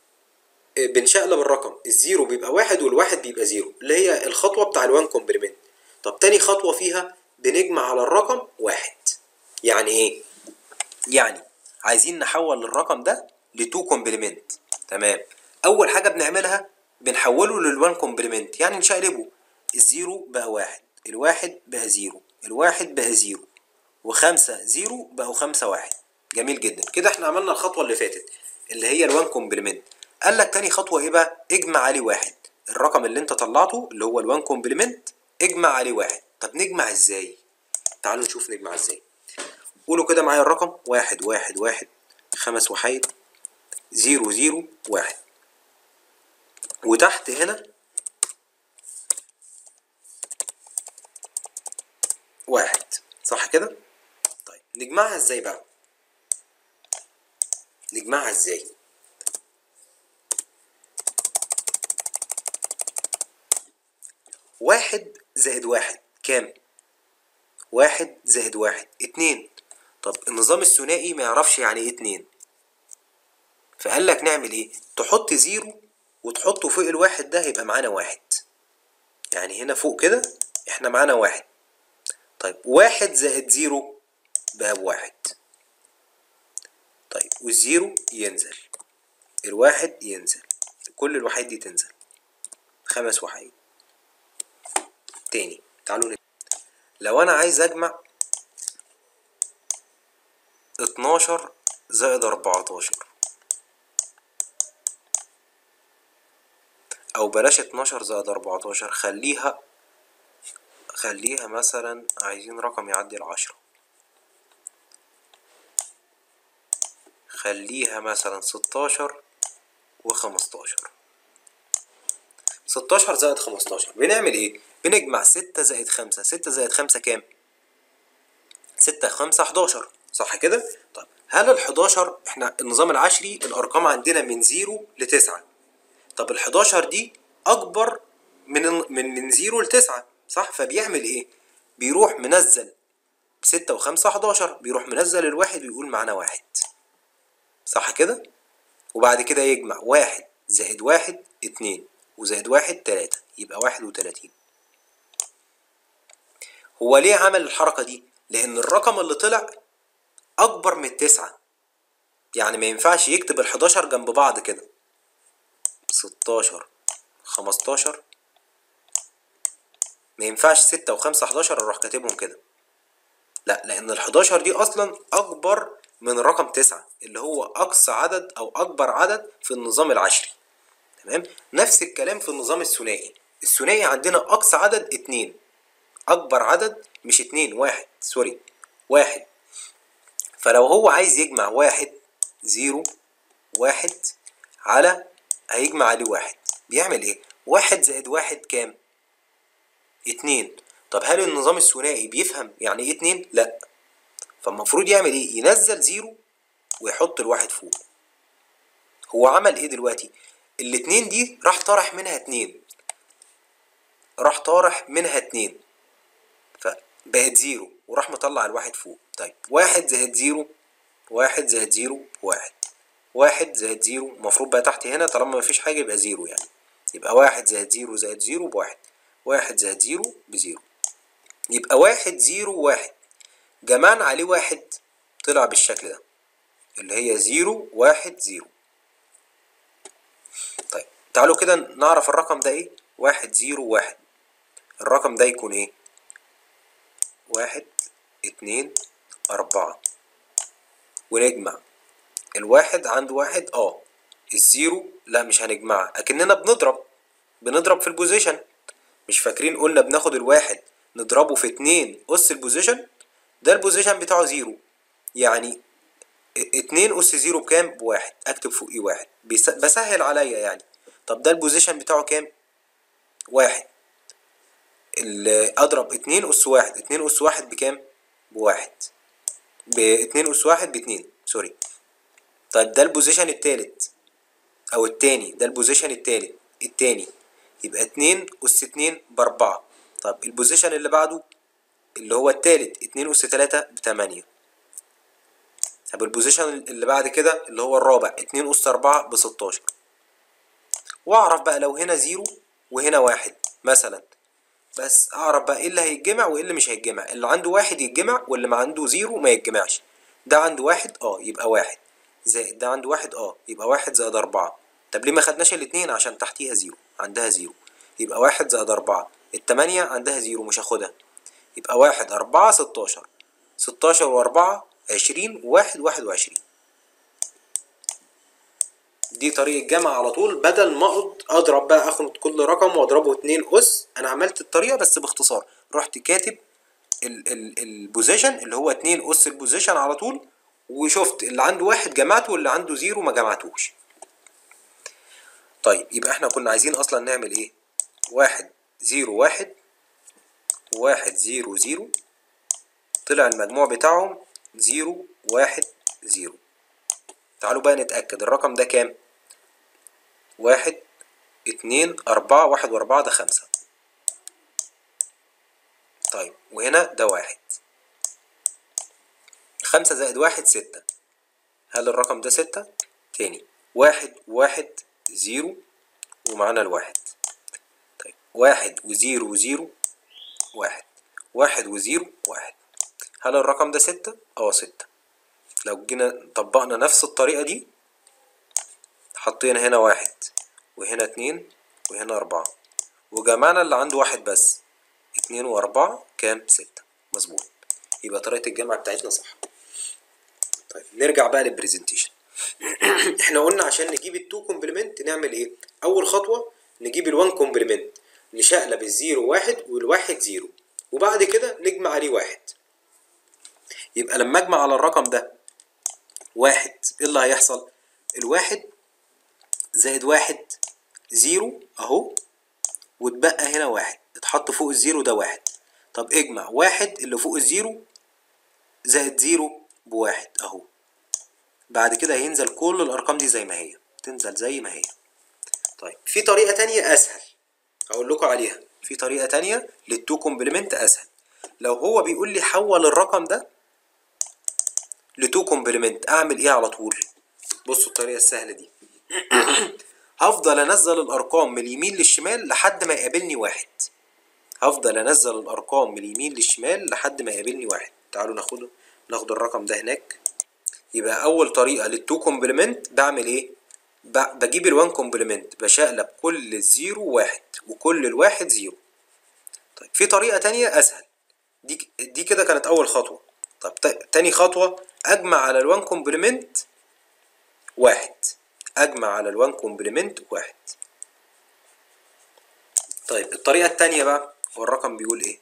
بنشقلب الرقم، الزيرو بيبقى واحد والواحد بيبقى زيرو، اللي هي الخطوة بتاع الوان كومبلمنت. طب تاني خطوة فيها بنجمع على الرقم واحد. يعني ايه؟ يعني عايزين نحول الرقم ده لتو كومبلمنت. تمام، أول حاجة بنعملها بنحوله للوان كومبلمنت، يعني نشقلبه، الزيرو بقى واحد، الواحد بقى زيرو، الواحد بقى زيرو، وخمسة زيرو بقوا خمسة واحد. جميل جدا، كده احنا عملنا الخطوة اللي فاتت اللي هي الوان كومبلمنت. قال لك تاني خطوة ايه بقى؟ اجمع عليه واحد. الرقم اللي انت طلعته اللي هو الوان كومبلمنت اجمع عليه واحد. طب نجمع ازاي؟ تعالوا نشوف نجمع ازاي. قولوا كده معايا الرقم واحد واحد واحد، خمس وحيد، زيرو زيرو واحد، وتحت هنا واحد، صح كده؟ طيب نجمعها ازاي بقى؟ نجمعها ازاي؟ واحد زائد واحد كام؟ واحد زائد واحد اتنين. طب النظام الثنائي ما يعرفش يعني ايه اتنين، فقال لك نعمل ايه؟ تحط زيرو وتحطه فوق الواحد ده يبقى معانا واحد. يعني هنا فوق كده احنا معانا واحد. طيب واحد زائد زيرو بقى بواحد. طيب والزيرو ينزل، الواحد ينزل، كل الوحيد دي تنزل، خمس وحيد. تاني تعالوا نت... لو انا عايز اجمع اتناشر زائد اربعتاشر، او بلاش اتناشر زائد اربعتاشر، خليها خليها مثلا عايزين رقم يعدي العشرة، خليها مثلا ستاشر وخمستاشر. ستاشر زائد خمستاشر بنعمل ايه؟ بنجمع ستة زائد خمسة. ستة زائد خمسة كام؟ ستة خمسة حداشر، صح كده؟ طب هل ال حداشر احنا النظام العشري الارقام عندنا من زيرو لتسعة، طب ال حداشر دي اكبر من من من زيرو لتسعة، صح؟ فبيعمل ايه؟ بيروح منزل ستة وخمسة حداشر، بيروح منزل الواحد ويقول معانا واحد، صح كده؟ وبعد كده يجمع واحد زائد واحد اتنين وزائد واحد تلاتة، يبقى واحد وتلاتين. هو ليه عمل الحركة دي؟ لأن الرقم اللي طلع أكبر من التسعة، يعني ما ينفعش يكتب الحداشر جنب بعض كده ستاشر خمستاشر، ما ينفعش ستة وخمسة حداشر أروح كاتبهم كده، لا، لأن الحداشر دي أصلا أكبر من رقم تسعة اللي هو أقصى عدد أو أكبر عدد في النظام العشري. تمام؟ نفس الكلام في النظام الثنائي. الثنائي عندنا أقصى عدد اتنين، أكبر عدد مش اتنين، واحد، سوري، واحد. فلو هو عايز يجمع واحد زيرو واحد على هيجمع عليه واحد، بيعمل ايه؟ واحد زائد واحد كام؟ اتنين. طب هل النظام الثنائي بيفهم يعني ايه اتنين؟ لا. فالمفروض يعمل ايه؟ ينزل زيرو ويحط الواحد فوق. هو عمل ايه دلوقتي؟ الاتنين دي راح طارح منها اتنين، راح طارح منها اتنين فبقت زيرو وراح مطلع الواحد فوق. طيب واحد زائد زيرو، واحد زائد زيرو واحد، واحد زائد زيرو المفروض بقى تحت هنا طالما مفيش حاجة يبقى زيرو، يعني يبقى واحد زائد زيرو زائد زيرو بواحد، واحد زائد زيرو بزيرو، يبقى واحد زيرو واحد. جمعنا عليه واحد طلع بالشكل ده اللي هي زيرو واحد زيرو. طيب تعالوا كده نعرف الرقم ده ايه؟ واحد زيرو واحد، الرقم ده يكون ايه؟ واحد اتنين أربعة، ونجمع الواحد عند واحد، اه الزيرو لا مش هنجمعها، اكننا بنضرب بنضرب في البوزيشن. مش فاكرين قلنا بناخد الواحد نضربه في اتنين أس البوزيشن؟ ده البوزيشن بتاعه زيرو، يعني اتنين أس زيرو بكام؟ بواحد، اكتب فوقيه واحد بسهل عليا يعني. طب ده البوزيشن بتاعه كام؟ واحد، اضرب اتنين أس واحد، اتنين أس واحد بكام؟ بواحد، باتنين أس واحد باتنين، سوري. طيب ده البوزيشن التالت او التاني، ده البوزيشن التالت التاني، يبقى اتنين أس اتنين بأربعة. طب البوزيشن اللي بعده اللي هو التالت اتنين أس تلاتة بتمانية. طب البوزيشن اللي بعد كده اللي هو الرابع اتنين أس أربعة بستاشر. واعرف بقى لو هنا زيرو وهنا واحد مثلا، بس اعرف بقى ايه اللي هيتجمع وايه اللي مش هيتجمع. اللي عنده واحد يتجمع واللي ما عنده زيرو ما يتجمعش. ده عنده واحد اه يبقى واحد، زائد ده عنده واحد اه يبقى واحد زائد أربعة. طب ليه ما خدناش الاتنين؟ عشان تحتيها زيرو، عندها زيرو، يبقى واحد زائد أربعة. التمانية عندها زيرو مش هاخدها، يبقى واحد أربعة ستاشر، ستاشر وأربعة عشرين، وواحد واحد وعشرين. دي طريقة جمع على طول، بدل ما اقعد اضرب بقى اخد كل رقم واضربه اتنين أس. انا عملت الطريقة بس باختصار، رحت كاتب البوزيشن اللي هو اتنين أس البوزيشن على طول، وشفت اللي عنده واحد جمعته واللي عنده زيرو ما جمعتوش. طيب يبقى احنا كنا عايزين اصلا نعمل ايه؟ واحد زيرو واحد وواحد زيرو زيرو، طلع المجموع بتاعهم زيرو واحد زيرو. تعالوا بقى نتأكد الرقم ده كام؟ واحد اتنين أربعة، واحد وأربعة ده خمسة. طيب وهنا ده واحد. خمسة زائد واحد ستة. هل الرقم ده ستة؟ تاني واحد وواحد زيرو ومعانا الواحد. طيب واحد وزيرو وزيرو واحد. واحد وزيرو واحد. هل الرقم ده ستة؟ اه ستة. لو جينا طبقنا نفس الطريقة دي، حطينا هنا واحد وهنا اتنين وهنا أربعة وجمعنا اللي عنده واحد بس، اتنين وأربعة كام؟ ستة. مظبوط. يبقى طريقة الجمع بتاعتنا صح. طيب نرجع بقى للبرزنتيشن. احنا قلنا عشان نجيب التو كومبلمنت نعمل ايه؟ أول خطوة نجيب الوان كومبلمنت، نشقلب الزيرو واحد والواحد زيرو وبعد كده نجمع عليه واحد. يبقى لما اجمع على الرقم ده واحد ايه اللي هيحصل؟ الواحد زائد واحد زيرو اهو، واتبقى هنا واحد اتحط فوق الزيرو ده واحد. طب اجمع واحد اللي فوق الزيرو زائد زيرو بواحد اهو. بعد كده هينزل كل الارقام دي زي ما هي، تنزل زي ما هي. طيب في طريقة تانية اسهل هقول لكم عليها. في طريقة تانية للتو كومبلمنت اسهل. لو هو بيقول لي حول الرقم ده لتو كومبلمنت اعمل ايه على طول؟ بصوا الطريقة السهلة دي. هفضل انزل الارقام من اليمين للشمال لحد ما يقابلني واحد. هفضل انزل الارقام من اليمين للشمال لحد ما يقابلني واحد. تعالوا ناخده ناخد الرقم ده هناك. يبقى اول طريقة للتو كومبلمنت بعمل ايه؟ بجيب الوان كومبلمنت، بشقلب كل الزيرو واحد وكل الواحد زيرو. طيب في طريقة تانية اسهل. دي دي كده كانت اول خطوة. طب تاني خطوة اجمع على الوان كومبلمنت واحد. اجمع على الوان كومبلمنت واحد. طيب الطريقة التانية بقى، هو الرقم بيقول ايه؟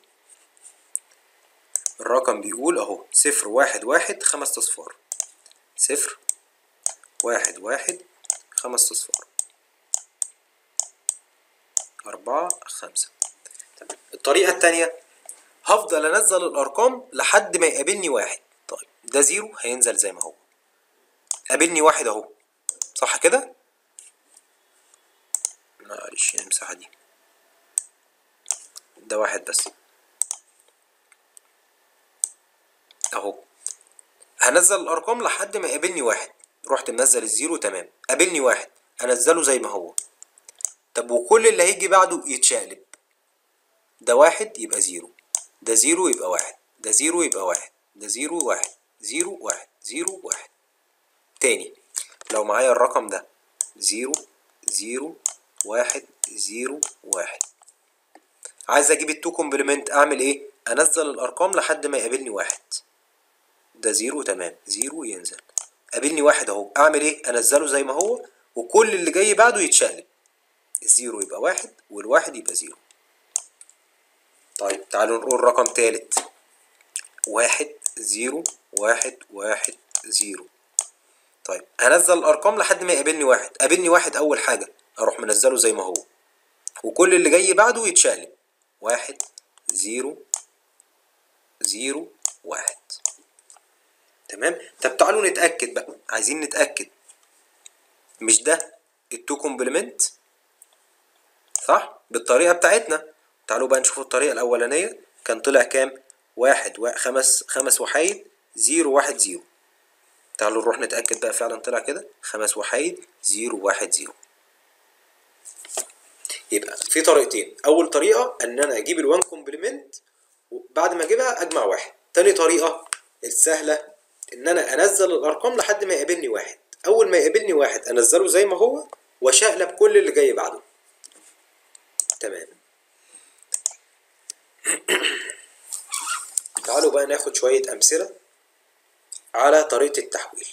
الرقم بيقول اهو صفر واحد واحد خمس اصفار. صفر واحد واحد خمس اصفار. أربعة خمسة. تمام. الطريقة التانية هفضل انزل الارقام لحد ما يقابلني واحد. طيب ده زيرو هينزل زي ما هو. قابلني واحد اهو. صح كده؟ معلش المساحة دي. ده واحد بس. اهو. هنزل الارقام لحد ما يقابلني واحد. رحت منزل الزيرو تمام. قابلني واحد انزله زي ما هو. طب وكل اللي هيجي بعده يتشقلب. ده واحد يبقى زيرو. ده زيرو يبقى واحد. ده زيرو يبقى واحد. ده زيرو واحد. زيرو واحد. زيرو واحد. تاني لو معايا الرقم ده زيرو زيرو واحد زيرو واحد، عايز اجيب التو كومبلمنت اعمل ايه؟ انزل الارقام لحد ما يقابلني واحد. ده زيرو تمام. زيرو ينزل. قابلني واحد اهو. اعمل ايه؟ انزله زي ما هو وكل اللي جاي بعده يتشقلب. الزيرو يبقى واحد والواحد يبقى زيرو. طيب تعالوا نقول رقم تالت. واحد زيرو واحد واحد زيرو. طيب هنزل الارقام لحد ما يقابلني واحد. قابلني واحد اول حاجة اروح منزله زي ما هو وكل اللي جاي بعده يتشقلب. واحد زيرو زيرو واحد. تمام. طب تعالوا نتأكد بقى. عايزين نتأكد مش ده التو كومبلمنت صح؟ بالطريقة بتاعتنا. تعالوا بقى نشوف الطريقة الأولانية كان طلع كام؟ واحد و... خمس خمس وحيد زيرو واحد زيرو. تعالوا نروح نتأكد بقى فعلا طلع كده خمس وحيد زيرو واحد زيرو. يبقى في طريقتين. أول طريقة إن أنا أجيب الوان كومبلمنت وبعد ما أجيبها أجمع واحد. تاني طريقة السهلة إن أنا أنزل الأرقام لحد ما يقابلني واحد. أول ما يقابلني واحد أنزله زي ما هو وأشقلب كل اللي جاي بعده. تمام. تعالوا بقى ناخد شوية أمثلة على طريقة التحويل.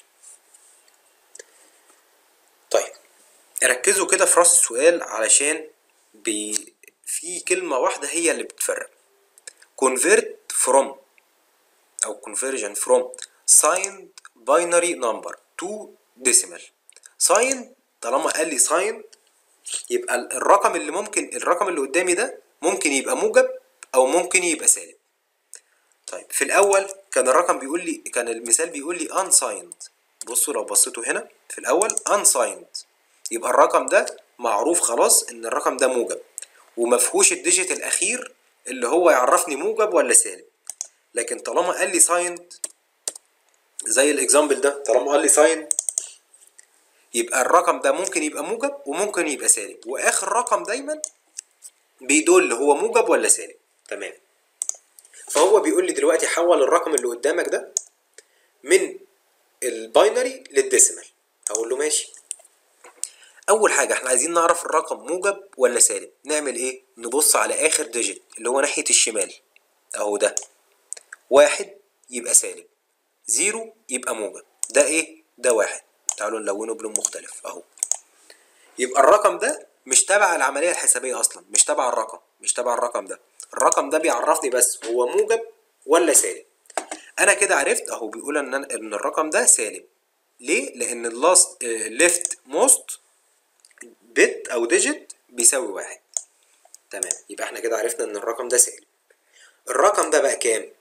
طيب ركزوا كده في راس السؤال علشان بي في كلمة واحدة هي اللي بتفرق. convert from أو conversion from signed binary number to decimal. signed طالما قال لي signed يبقى الرقم اللي ممكن الرقم اللي قدامي ده ممكن يبقى موجب أو ممكن يبقى سالب. طيب في الأول كان الرقم بيقول لي كان المثال بيقول لي unsigned. بصوا لو بصيتوا هنا في الأول unsigned يبقى الرقم ده معروف خلاص إن الرقم ده موجب ومفهوش الديجيت الأخير اللي هو يعرفني موجب ولا سالب. لكن طالما قال لي سايند زي الاكزامبل ده، طالما قال لي ساين يبقى الرقم ده ممكن يبقى موجب وممكن يبقى سالب، واخر رقم دايما بيدل هو موجب ولا سالب. تمام. فهو بيقول لي دلوقتي حول الرقم اللي قدامك ده من الباينري للديسيمال. اقول له ماشي. اول حاجه احنا عايزين نعرف الرقم موجب ولا سالب. نعمل ايه؟ نبص على اخر ديجيت اللي هو ناحيه الشمال اهو، ده واحد يبقى سالب، زيرو يبقى موجب. ده ايه؟ ده واحد. تعالوا نلونه بلون مختلف اهو. يبقى الرقم ده مش تبع العمليه الحسابيه اصلا، مش تبع الرقم، مش تبع الرقم ده. الرقم ده بيعرفني بس هو موجب ولا سالب. انا كده عرفت اهو، بيقول ان ان الرقم ده سالب. ليه؟ لان اللاست ليفت موست بت او ديجيت بيساوي واحد. تمام. يبقى احنا كده عرفنا ان الرقم ده سالب. الرقم ده بقى كام؟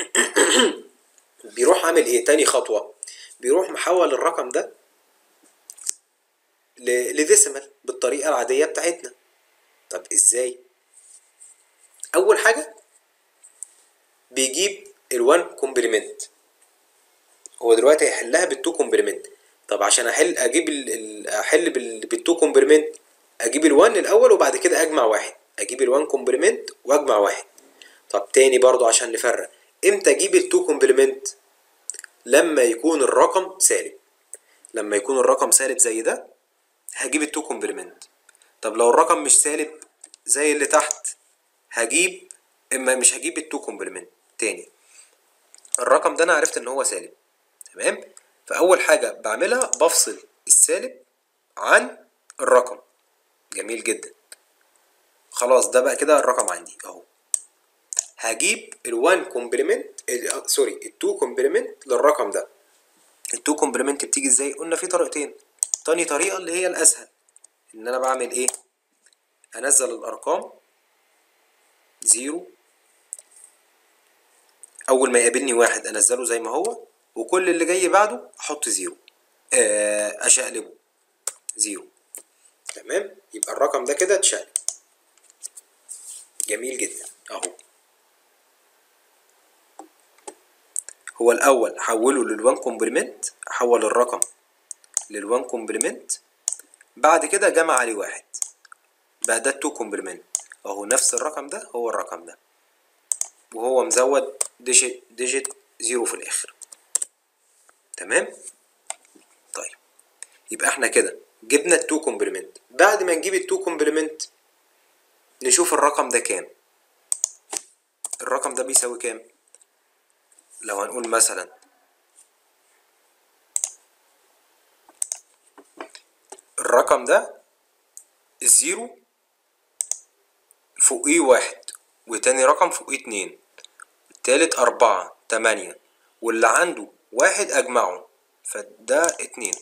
بيروح عامل ايه؟ تاني خطوه بيروح محول الرقم ده لديسيمال بالطريقه العاديه بتاعتنا. طب ازاي؟ اول حاجه بيجيب ال1 كومبلمنت. هو دلوقتي هيحلها بال2 كومبلمنت. طب عشان احل اجيب ال احل بال2 كومبلمنت اجيب ال1 الاول وبعد كده اجمع واحد. اجيب ال1 كومبلمنت واجمع واحد. طب تاني برضو عشان نفرق، امتى اجيب ال2 كومبلمنت؟ لما يكون الرقم سالب. لما يكون الرقم سالب زي ده هجيب ال2 كومبلمنت. طب لو الرقم مش سالب زي اللي تحت هجيب، اما مش هجيب ال2 كومبلمنت تاني. الرقم ده انا عرفت ان هو سالب. تمام. فاول حاجه بعملها بفصل السالب عن الرقم. جميل جدا. خلاص ده بقى كده الرقم عندي اهو. هجيب ال1 كومبلمنت سوري ال2 كومبلمنت للرقم ده. ال2 كومبلمنت بتيجي ازاي؟ قلنا في طريقتين. تاني طريقه اللي هي الاسهل، ان انا بعمل ايه؟ انزل الارقام زيرو، اول ما يقابلني واحد انزله زي ما هو، وكل اللي جاي بعده احط زيرو، اشقلبه زيرو. تمام. يبقى الرقم ده كده اتشقلب. جميل جدا اهو. هو الاول حوله لل1 كومبلمنت، حول الرقم لل1 كومبلمنت، بعد كده جمع عليه واحد بقى ده ال2 كومبلمنت اهو. نفس الرقم ده هو الرقم ده، وهو مزود ديجيت ديجيت زيرو في الاخر. تمام. طيب يبقى احنا كده جبنا ال2 كومبلمنت. بعد ما نجيب ال2 كومبلمنت نشوف الرقم ده كام. الرقم ده بيساوي كام؟ لو هنقول مثلا الرقم ده الزيرو فوقيه واحد، وتاني رقم فوقيه اتنين، التالت أربعة، تمانية، واللي عنده واحد أجمعه فده اتنين.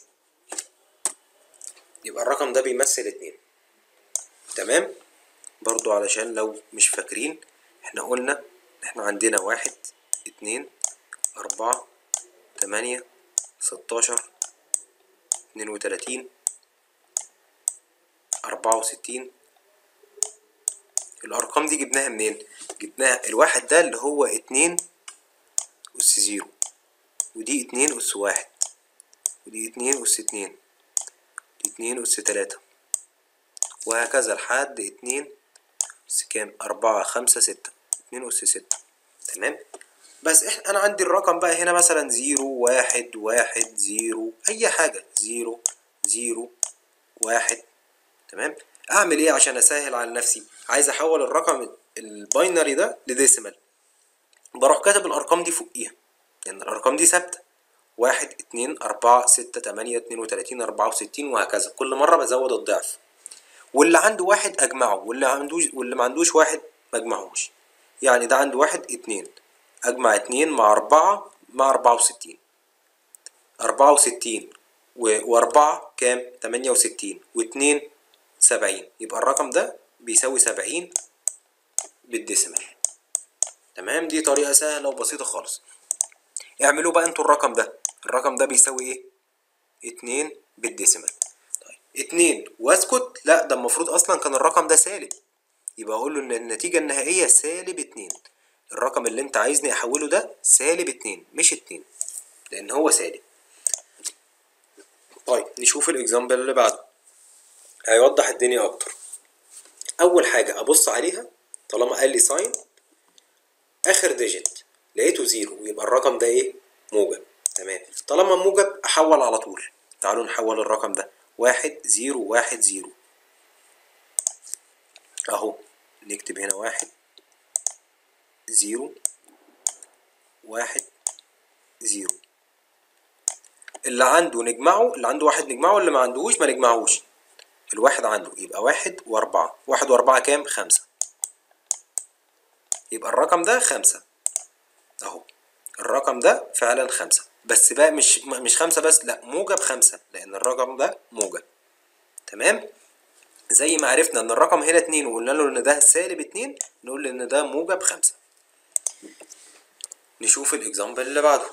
يبقى الرقم ده بيمثل اتنين. تمام. برضو علشان لو مش فاكرين، احنا قلنا احنا عندنا واحد، اتنين، أربعة، تمانية، ستاشر، اتنين وتلاتين، أربعة وستين. الأرقام دي جبناها منين؟ جبناها الواحد ده اللي هو اتنين أس زيرو، ودي اتنين أس واحد، ودي اتنين أس اتنين، دي اتنين أس تلاتة، وهكذا لحد اتنين أس كام؟ أربعة، خمسة، ستة، اتنين أس ستة. تمام. بس احنا انا عندي الرقم بقى هنا مثلا زيرو، واحد، واحد، زيرو، اي حاجة، زيرو، زيرو، واحد. تمام. اعمل ايه عشان اسهل على نفسي؟ عايز احول الرقم الباينري ده لديسيمال. بروح كاتب الارقام دي فوقيها، لان يعني الارقام دي ثابته، واحد، اتنين، أربعة، ستة، تمانية، اتنين وتلاتين، أربعة وستين، وهكذا. كل مرة بزود الضعف، واللي عنده واحد أجمعه، واللي عندوش واللي ما عندوش واحد ما أجمعهوش. يعني ده عنده واحد، اتنين، أجمع اتنين مع أربعة مع أربعة وستين. أربعة وستين وأربعة كام؟ تمانية وستين، واتنين سبعين. يبقى الرقم ده بيساوي سبعين بالديسيمال. تمام. دي طريقة سهلة وبسيطة خالص. اعملوا بقى انتوا الرقم ده. الرقم ده بيساوي ايه؟ اتنين بالديسيمال. طيب اتنين واسكت؟ لا، ده المفروض اصلا كان الرقم ده سالب، يبقى اقول له ان النتيجة النهائية سالب اتنين. الرقم اللي انت عايزني احوله ده سالب اتنين مش اتنين، لان هو سالب. طيب نشوف الاكزامبل اللي بعده هيوضح الدنيا اكتر. اول حاجة ابص عليها، طالما قال لي ساين اخر ديجيت لقيته زيرو يبقى الرقم ده ايه؟ موجب. تمام، طالما موجب احول على طول. تعالوا نحول الرقم ده، واحد زيرو واحد زيرو اهو. نكتب هنا واحد زيرو واحد زيرو. اللي عنده نجمعه، اللي عنده واحد نجمعه، اللي ما عندهوش ما نجمعهوش. الواحد عنده يبقى واحد واربعة. واحد واربعة كام؟ خمسة. يبقى الرقم ده خمسة اهو. الرقم ده فعلا خمسة، بس بقى مش مش خمسة بس، لا موجب خمسة، لان الرقم ده موجب. تمام، زي ما عرفنا ان الرقم هنا اتنين وقلنا له ان ده سالب اتنين، نقول ان ده موجب خمسة. نشوف الاكزامبل اللي بعده.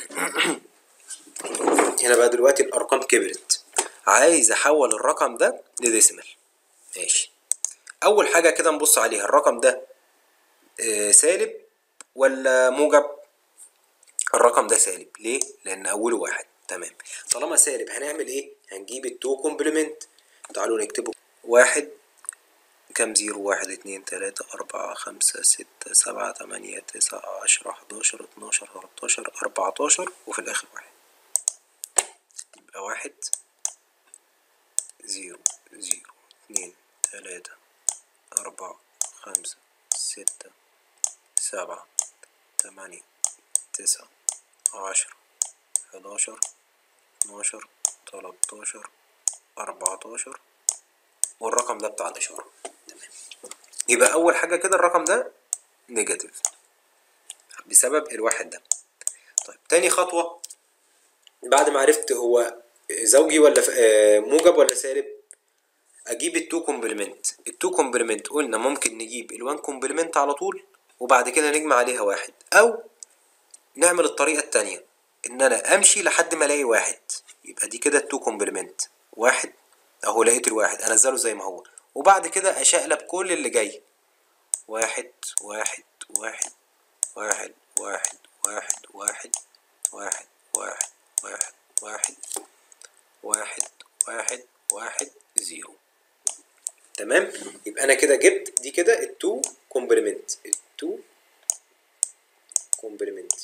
هنا بقى دلوقتي الارقام كبرت، عايز احول الرقم ده لديسيمال. ماشي، اول حاجة كده نبص عليها، الرقم ده آه سالب ولا موجب؟ الرقم ده سالب. ليه؟ لان اوله واحد. تمام، طالما سالب هنعمل ايه؟ هنجيب التو كومبلمنت. تعالوا نكتبه. واحد كام زيرو؟ واحد اتنين تلاتة أربعة خمسة ستة سبعة تمانية تسعة عشرة حداشر اتناشر تلاتاشر أربعتاشر وفي الآخر واحد. يبقى واحد زيرو زيرو اتنين تلاتة أربعة خمسة ستة سبعة تمانية تسعة عشرة حداشر اتناشر تلاتاشر أربعتاشر والرقم ده بتاع الإشارة. تمام، يبقى أول حاجة كده الرقم ده نيجاتيف بسبب الواحد ده. طيب تاني خطوة، بعد ما عرفت هو زوجي ولا موجب ولا سالب، اجيب التو كومبلمنت. التو كومبلمنت قلنا ممكن نجيب الوان كومبلمنت على طول وبعد كده نجمع عليها واحد، او نعمل الطريقة التانية ان انا امشي لحد ما الاقي واحد. يبقى دي كده التو كومبلمنت. واحد اهو، لقيت الواحد انزله زي ما هو، وبعد كده اشقلب كل اللي جاي. واحد واحد واحد واحد واحد واحد واحد واحد واحد واحد واحد واحد واحد واحد زيرو. تمام، يبقى انا كده جبت دي كده التو كومبلمنت. التو كومبلمنت.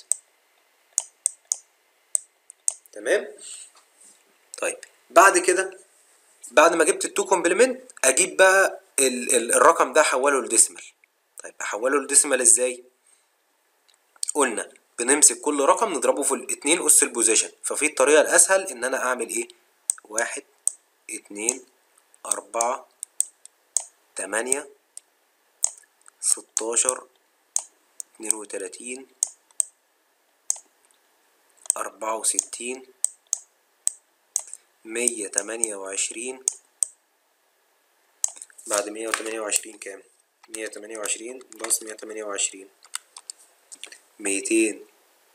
تمام. طيب بعد كده، بعد ما جبت التو كومبلمنت اجيب بقى ال ال الرقم ده احوله لديسيمال. طيب احوله لديسيمال ازاي؟ قلنا بنمسك كل رقم نضربه في الاتنين اس البوزيشن، ففي الطريقة الاسهل ان انا اعمل ايه؟ واحد اتنين اربعة تمانية ستاشر اتنين وتلاتين أربعة وستين مية تمانية وعشرين. بعد مية وتمانية وعشرين كام؟ مية تمانية وعشرين بلس مية تمانية وعشرين ميتين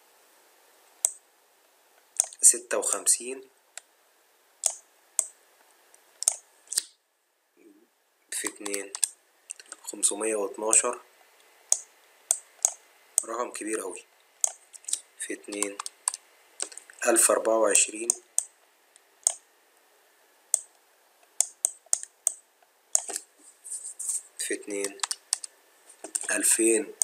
ستة وخمسين في اتنين خمسمية واتناشر، رقم كبير أوي، في اتنين ألف أربعة وعشرين في اتنين ألفين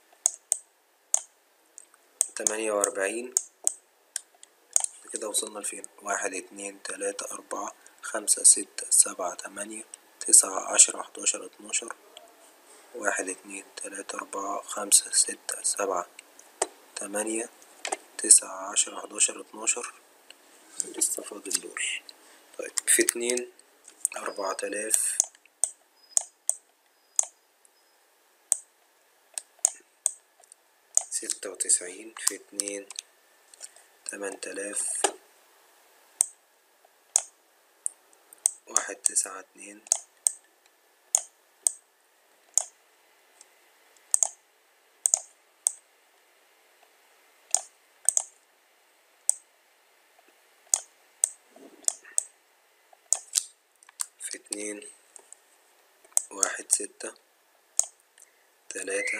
تمانية وأربعين. كده وصلنا لفين؟ واحد اتنين تلاتة أربعة خمسة ستة سبعة تمانية تسعة عشرة حداشر اتناشر. واحد اتنين تلاتة أربعة خمسة ستة سبعة تمانية تسعة عشرة حداشر اتناشر. لسه فاضل دول. طيب في اتنين أربعة آلاف ستة وتسعين في اتنين تمن تلاف واحد تسعة اتنين في اتنين واحد ستة تلاتة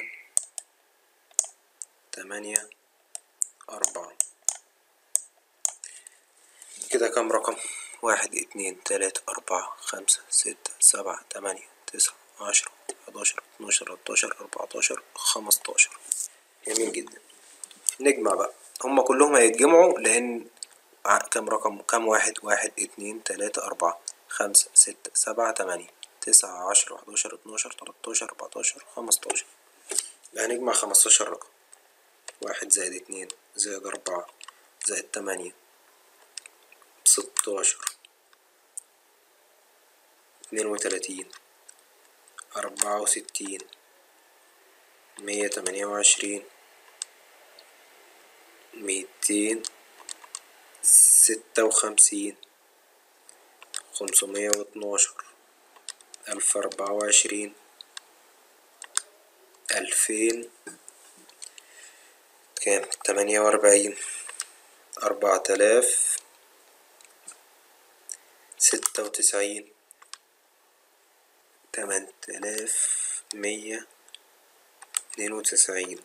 تمانية أربعة. كده كام رقم؟ واحد اتنين تلاتة أربعة خمسة ستة سبعة تمانية تسعة عشرة حداشر اتناشر تلاتاشر أربعتاشر خمستاشر. جميل جدا. نجمع بقى، هما كلهم هيتجمعوا لأن كام رقم؟ كام واحد؟ واحد اتنين تلاتة أربعة خمسة ستة سبعة تمانية تسعة عشرة حداشر اتناشر تلاتاشر أربعتاشر خمستاشر. هنجمع خمستاشر رقم. واحد زائد اتنين زائد أربعة زائد تمانية ستاشر اتنين وتلاتين أربعة وستين مية تمانية وعشرين ميتين ستة وخمسين خمسمية واتناشر ألف أربعة وعشرين ألفين كام؟ تمانية وأربعين أربعة آلاف ستة وتسعين تمانية آلاف مية اتنين وتسعين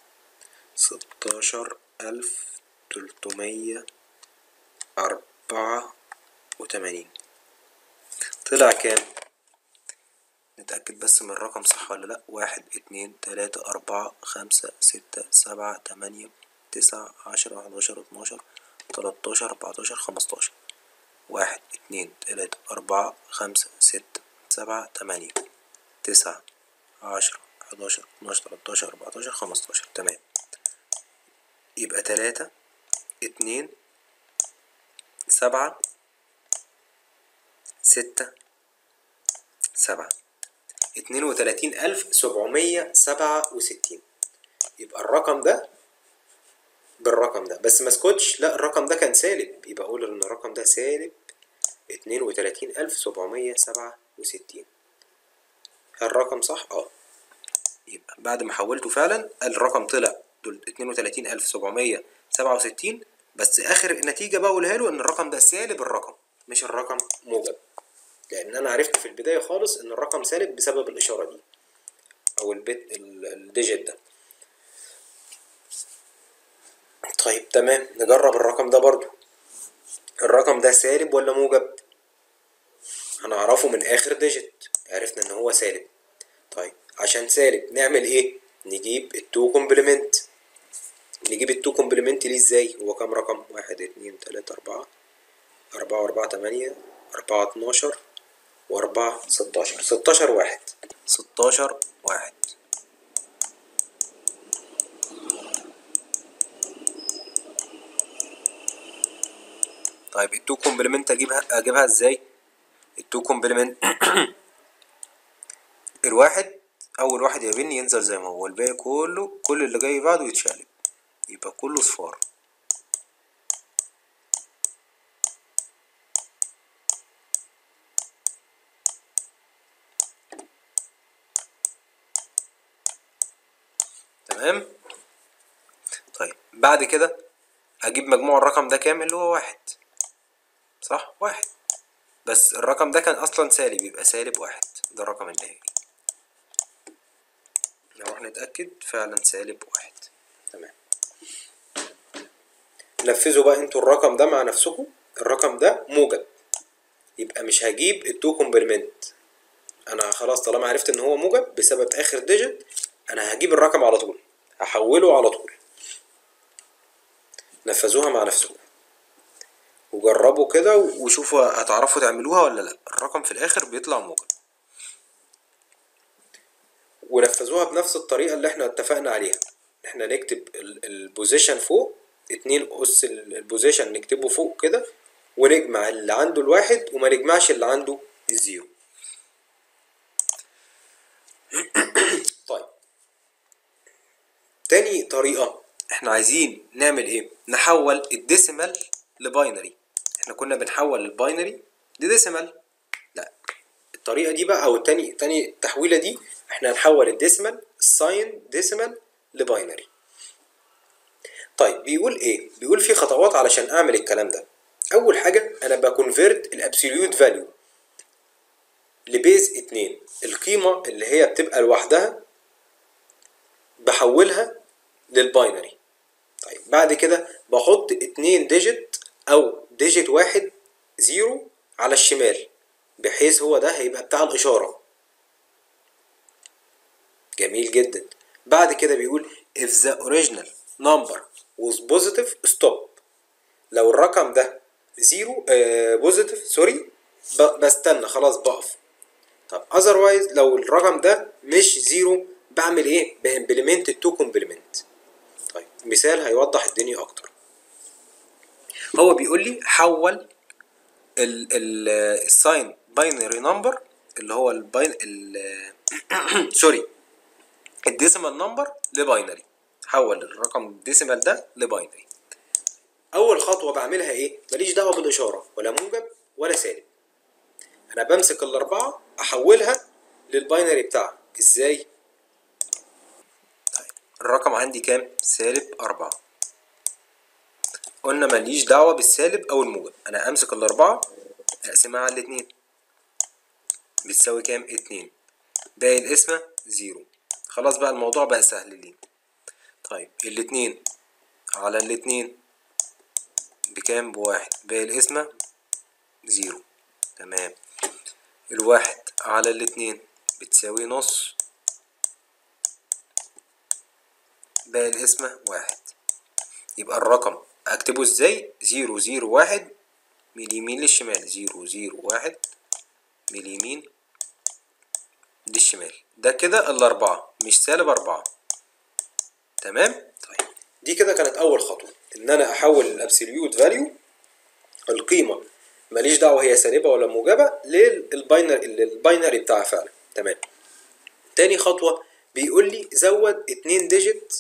ستاشر ألف تلتمية أربعة وتمانين. طلع كام؟ نتأكد بس من الرقم صح ولا لأ. واحد اتنين تلاتة أربعة خمسة ستة سبعة تمانية تسعة عشرة حداشر اتناشر تلاتاشر أربعتاشر خمستاشر. واحد اتنين تلاتة أربعة خمسة ستة سبعة تمانية تسعة عشرة حداشر اتناشر تلاتاشر أربعتاشر خمستاشر. تمام. يبقى تلاتة اتنين سبعة ستة سبعة اتنين وتلاتين ألف سبعمية سبعة وستين. يبقى الرقم ده بالرقم ده، بس مسكتش، لا الرقم ده كان سالب، يبقى اقول ان الرقم ده سالب اتنين وتلاتين ألف سبعمية سبعة وستين. هل الرقم صح؟ اه. يبقى بعد ما حولته فعلا الرقم طلع اتنين وتلاتين ألف سبعمية سبعة وستين، بس اخر النتيجة بقولها له ان الرقم ده سالب الرقم مش الرقم موجب، لان انا عرفت في البداية خالص ان الرقم سالب بسبب الاشارة دي او البت الديجيت ده. طيب تمام، نجرب الرقم ده برضو. الرقم ده سالب ولا موجب؟ هنعرفه من اخر ديجيت، عرفنا ان هو سالب. طيب عشان سالب نعمل ايه؟ نجيب التو كومبلمنت. نجيب التو كومبلمنت ليه ازاي؟ هو كام رقم؟ واحد اتنين تلاتة أربعة أربعة وأربعة تمانية أربعة اتناشر وأربعة ستاشر. ستاشر واحد. ستاشر واحد. طيب التو كومبلمنت اجيبها اجيبها ازاي؟ التو كومبلمنت الواحد اول واحد يقابلني ينزل زي ما هو، الباقي كله كل اللي جاي بعده يتشقلب، يبقى كله صفار. تمام. طيب بعد كده هجيب مجموع الرقم ده كام؟ اللي هو واحد، صح؟ واحد. بس الرقم ده كان اصلا سالب، يبقى سالب واحد ده الرقم النهائي. نروح نتأكد فعلا سالب واحد. تمام. نفذوا بقى انتوا الرقم ده مع نفسكم. الرقم ده موجب، يبقى مش هجيب التو كومبلمنت. انا خلاص طالما عرفت ان هو موجب بسبب اخر ديجيت، انا هجيب الرقم على طول، هحوله على طول. نفذوها مع نفسكم وجربوا كده وشوفوا هتعرفوا تعملوها ولا لا. الرقم في الاخر بيطلع موجب. ونفذوها بنفس الطريقة اللي احنا اتفقنا عليها. احنا نكتب البوزيشن فوق اتنين اس البوزيشن نكتبه فوق كده، ونجمع اللي عنده الواحد وما نجمعش اللي عنده الزيرو. طيب تاني طريقة، احنا عايزين نعمل ايه؟ نحول الديسيمال لباينري. احنا كنا بنحول الباينري لديسيمال، لا الطريقة دي بقى او التاني تاني التحويلة دي احنا هنحول الديسيمال الساين ديسيمال لباينري. طيب بيقول ايه؟ بيقول في خطوات علشان اعمل الكلام ده. اول حاجة انا بكونفيرت الابسوليوت فاليو لبيز اتنين، القيمة اللي هي بتبقى لوحدها بحولها للباينري. طيب بعد كده بحط اتنين ديجيت او ديجيت واحد زيرو على الشمال، بحيث هو ده هيبقى بتاع الاشارة. جميل جدا. بعد كده بيقول if the original number was positive stop. لو الرقم ده زيرو بوزيتيف سوري بستنى خلاص بقف. طب otherwise لو الرقم ده مش زيرو بعمل ايه؟ بامبلمنت التو كومبلمنت. طيب مثال هيوضح الدنيا اكتر. هو بيقول لي حول الساين باينري نمبر اللي هو الباين سوري الديسيمال نمبر لباينري. حول الرقم الديسيمال ده لباينري. اول خطوه بعملها ايه؟ ماليش دعوه بالاشاره ولا موجب ولا سالب. انا بمسك الاربعه احولها للباينري بتاعها. ازاي؟ طيب الرقم عندي كام؟ سالب أربعة. قلنا ماليش دعوه بالسالب او الموجب. انا امسك الاربعه اقسمها على الاتنين بتساوي كام؟ اتنين. باقي القسمه زيرو. خلاص بقى الموضوع بقى سهل ليه. طيب الاتنين على الاتنين بكام؟ بواحد. باقي القسمة زيرو. تمام. الواحد على الاتنين بتساوي نص. باقي القسمة واحد. يبقى الرقم اكتبه ازاي؟ زيرو زيرو واحد من اليمين للشمال. زيرو زيرو واحد من اليمين للشمال. ده كده الاربعة مش سالب اربعة. تمام؟ طيب دي كده كانت اول خطوة، ان انا احول الابسوليوت فاليو القيمة ماليش دعوة هي سالبة ولا موجبة للباينري الباينري بتاعها فعلا. تمام. تاني خطوة بيقول لي زود اتنين ديجيت،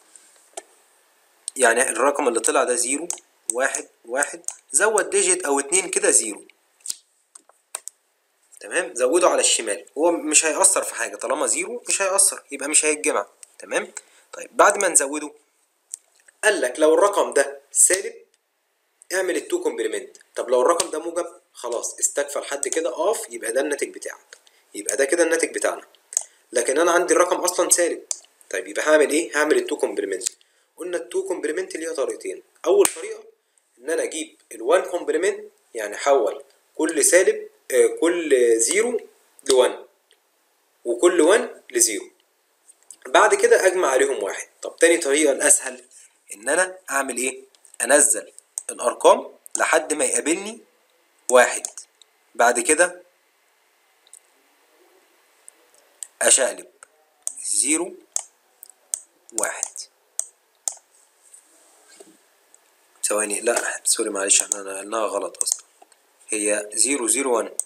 يعني الرقم اللي طلع ده زيرو واحد واحد زود ديجيت او اتنين كده زيرو. تمام. زوده على الشمال. هو مش هيأثر في حاجة طالما زيرو مش هيأثر، يبقى مش هيتجمع. تمام. طيب بعد ما نزوده قال لك لو الرقم ده سالب اعمل التو كومبلمنت. طب لو الرقم ده موجب خلاص استكفى لحد كده اقف، يبقى ده الناتج بتاعك. يبقى ده كده الناتج بتاعنا. لكن انا عندي الرقم اصلا سالب. طيب يبقى هعمل ايه؟ هعمل التو كومبلمنت. قلنا التو كومبلمنت ليها طريقتين. اول طريقه ان انا اجيب الوان كومبلمنت، يعني احول كل سالب آه كل زيرو لوان وكل وان لزيرو، بعد كده اجمع عليهم واحد. طب تاني طريقه الاسهل ان انا اعمل ايه؟ انزل الارقام لحد ما يقابلني واحد، بعد كده اشقلب زيرو واحد. ثواني، لا سوري معلش احنا نقلناها غلط اصلا. هي زيرو زيرو وان.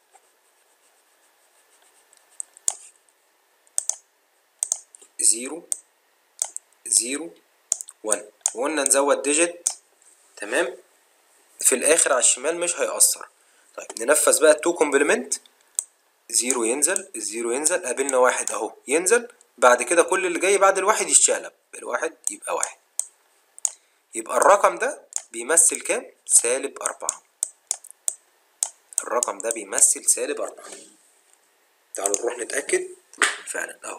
زيرو زيرو وان. وقلنا نزود ديجيت. تمام. في الاخر على الشمال مش هيأثر. طيب ننفذ بقى التو كومبلمنت. زيرو ينزل، الزيرو ينزل، قابلنا واحد اهو ينزل، بعد كده كل اللي جاي بعد الواحد يتشقلب. الواحد يبقى واحد. يبقى الرقم ده بيمثل كام؟ سالب أربعة. الرقم ده بيمثل سالب أربعة. تعالوا نروح نتأكد فعلا اهو.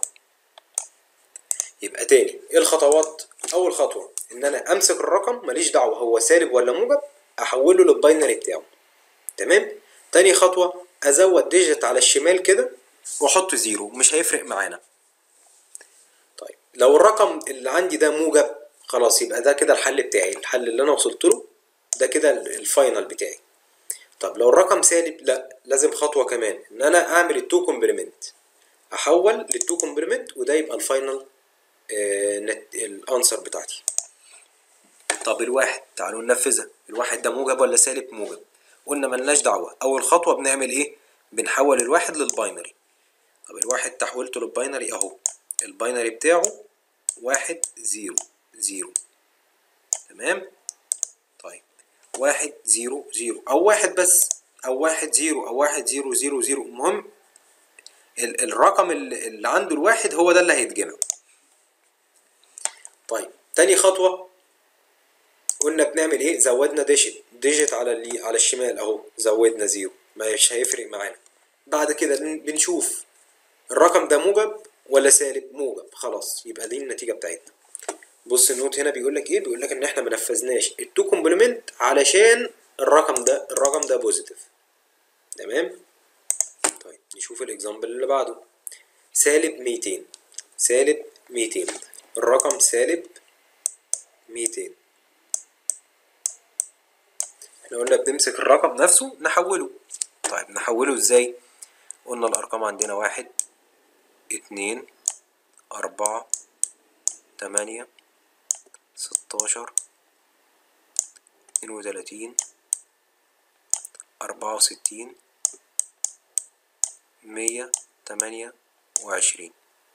يبقى تاني ايه الخطوات؟ أول خطوة إن أنا أمسك الرقم ماليش دعوة هو سالب ولا موجب، أحوله للباينري بتاعه. تمام؟ تاني خطوة أزود ديجيت على الشمال كده وأحط زيرو، مش هيفرق معانا. طيب لو الرقم اللي عندي ده موجب خلاص يبقى ده كده الحل بتاعي، الحل اللي أنا وصلت له ده كده الفاينل بتاعي. طب لو الرقم سالب لا، لازم خطوة كمان إن أنا أعمل التو كومبلمنت، أحول للتو كومبلمنت وده يبقى الفاينل آه الأنسر بتاعتي. طب الواحد تعالوا ننفذها. الواحد ده موجب ولا سالب؟ موجب. قلنا ملناش دعوة. أول خطوة بنعمل إيه؟ بنحول الواحد للباينري. طب الواحد تحولته للباينري أهو. الباينري بتاعه واحد زيرو زيرو. تمام؟ طيب واحد زيرو زيرو أو واحد بس أو واحد زيرو أو واحد زيرو زيرو زيرو، المهم الرقم اللي عنده الواحد هو ده اللي هيتجمع. طيب تاني خطوة قلنا بنعمل ايه؟ زودنا ديجيت ديجيت على اللي على الشمال اهو، زودنا زيرو مش هيفرق معانا. بعد كده بنشوف الرقم ده موجب ولا سالب؟ موجب. خلاص يبقى دي النتيجة بتاعتنا. بص النوت هنا بيقول لك ايه، بيقول لك ان احنا ما نفذناش التو كومبلمنت علشان الرقم ده الرقم ده بوزيتيف. تمام. طيب نشوف الاكزامبل اللي بعده. سالب ميتين. سالب ميتين، الرقم سالب ميتين. احنا قلنا بنمسك الرقم نفسه نحوله. طيب نحوله ازاي؟ قلنا الارقام عندنا واحد اتنين اربعة تمانية ستاشر اتنين وتلاتين اربعة وستين مية تمانية وعشرين.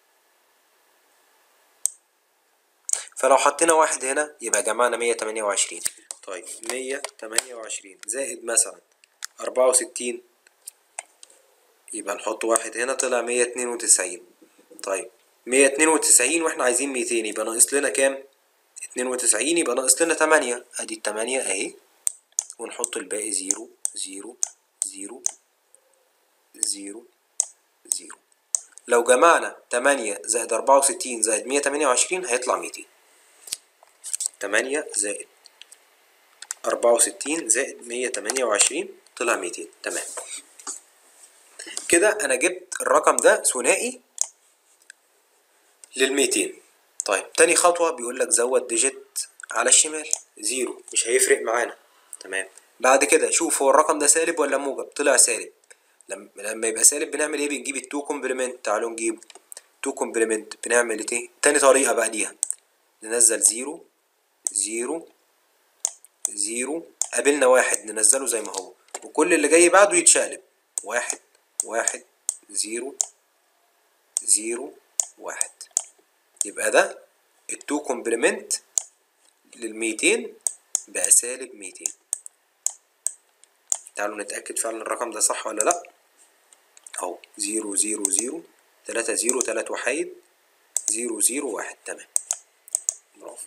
فلو حطينا واحد هنا يبقى جمعنا مية تمانية وعشرين. طيب مية تمانية وعشرين زائد مثلا اربعة وستين، يبقى نحط واحد هنا طلع مية اتنين وتسعين. طيب مية اتنين وتسعين واحنا عايزين ميتين، يبقى ناقص لنا كام؟ اتنين وتسعين، يبقى ناقص لنا تمانية. ادي التمانية اهي، ونحط الباقي زيرو زيرو زيرو زيرو زيرو. لو جمعنا تمانية زائد اربعة وستين زائد مية تمانية وعشرين هيطلع ميتين. تمانية زائد اربعة وستين زائد مية تمانية وعشرين طلع ميتين. تمام كده انا جبت الرقم ده ثنائي للميتين. طيب تاني خطوة بيقول لك زود ديجيت على الشمال، زيرو مش هيفرق معانا. تمام. بعد كده شوف هو الرقم ده سالب ولا موجب. طلع سالب. لما يبقى سالب بنعمل ايه؟ بنجيب التو كومبلمنت. تعالوا نجيبه. تو كومبلمنت بنعمل ايه؟ تاني طريقة بقى ليها، ننزل زيرو زيرو زيرو، قابلنا واحد ننزله زي ما هو، وكل اللي جاي بعده يتشقلب. واحد واحد زيرو زيرو واحد. يبقى ده التو كومبلمنت للميتين بقى سالب ميتين. تعالوا نتأكد فعلا الرقم ده صح ولا لأ. اهو زيرو زيرو زيرو تلاتة زيرو تلات وحيد زيرو زيرو واحد. تمام برافو.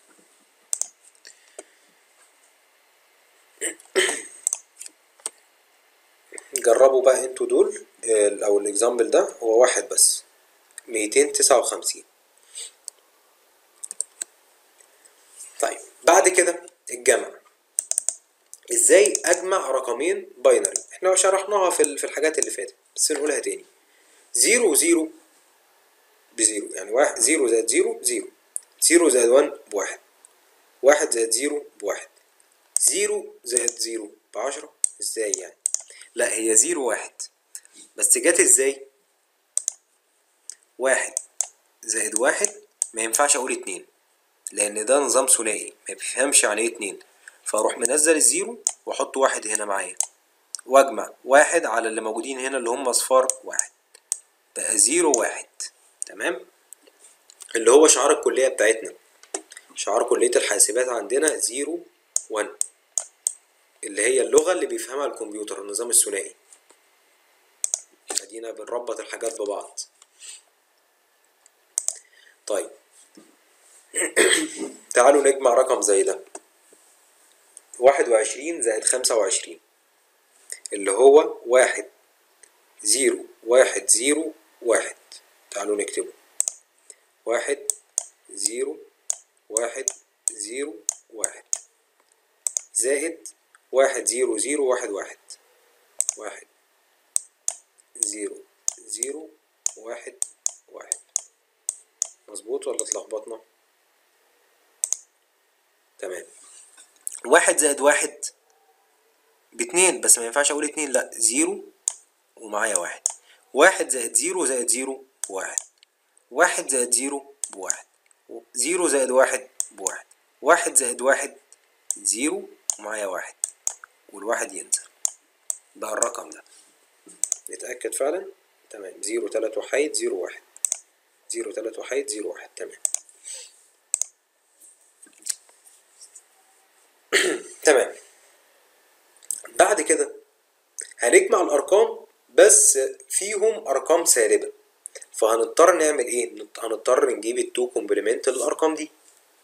جربوا بقى انتوا دول او الاكزامبل ده، هو واحد بس، ميتين تسعة وخمسين. طيب بعد كده الجمع. ازاي اجمع رقمين باينري؟ احنا شرحناها في في الحاجات اللي فاتت بس نقولها تاني. زيرو وزيرو بزيرو، يعني واحد زيرو زائد زيرو زيرو، زيرو زائد واحد بواحد، واحد زائد زيرو بواحد، زيرو زائد زيرو بعشرة. ازاي يعني؟ لا هي زيرو واحد بس جت ازاي؟ واحد زائد واحد ما ينفعش اقول اتنين لان ده نظام ثنائي ما بيفهمش يعني ايه اتنين، فاروح منزل الزيرو واحط واحد هنا معايا واجمع واحد على اللي موجودين هنا اللي هم اصفار واحد، بقى زيرو واحد. تمام. اللي هو شعار الكلية بتاعتنا، شعار كلية الحاسبات عندنا زيرو وان، اللي هي اللغة اللي بيفهمها الكمبيوتر، النظام الثنائي. ادينا بنربط الحاجات ببعض. طيب تعالوا نجمع رقم زي ده، واحد وعشرين زائد خمسة وعشرين، اللي هو واحد زيرو واحد زيرو واحد. تعالوا نكتبه. واحد زيرو واحد زيرو واحد زائد واحد زيرو زيرو واحد واحد، واحد زيرو زيرو واحد واحد. مظبوط ولا اتلخبطنا؟ تمام. واحد زائد واحد باتنين بس ما ينفعش اقول اتنين، لا زيرو ومعايا واحد. واحد زائد زيرو زائد زيرو بواحد، واحد زائد زيرو بواحد، زيرو زائد واحد بواحد، واحد زائد واحد زيرو ومعايا واحد، والواحد ينزل بقى الرقم ده. نتأكد فعلا. تمام. زيرو تلات وحيد زيرو واحد، زيرو تلات وحيد زيرو واحد. تمام. تمام. بعد كده هنجمع الأرقام بس فيهم أرقام سالبة، فهنضطر نعمل إيه؟ هنضطر نجيب التو كومبلمنت للأرقام دي.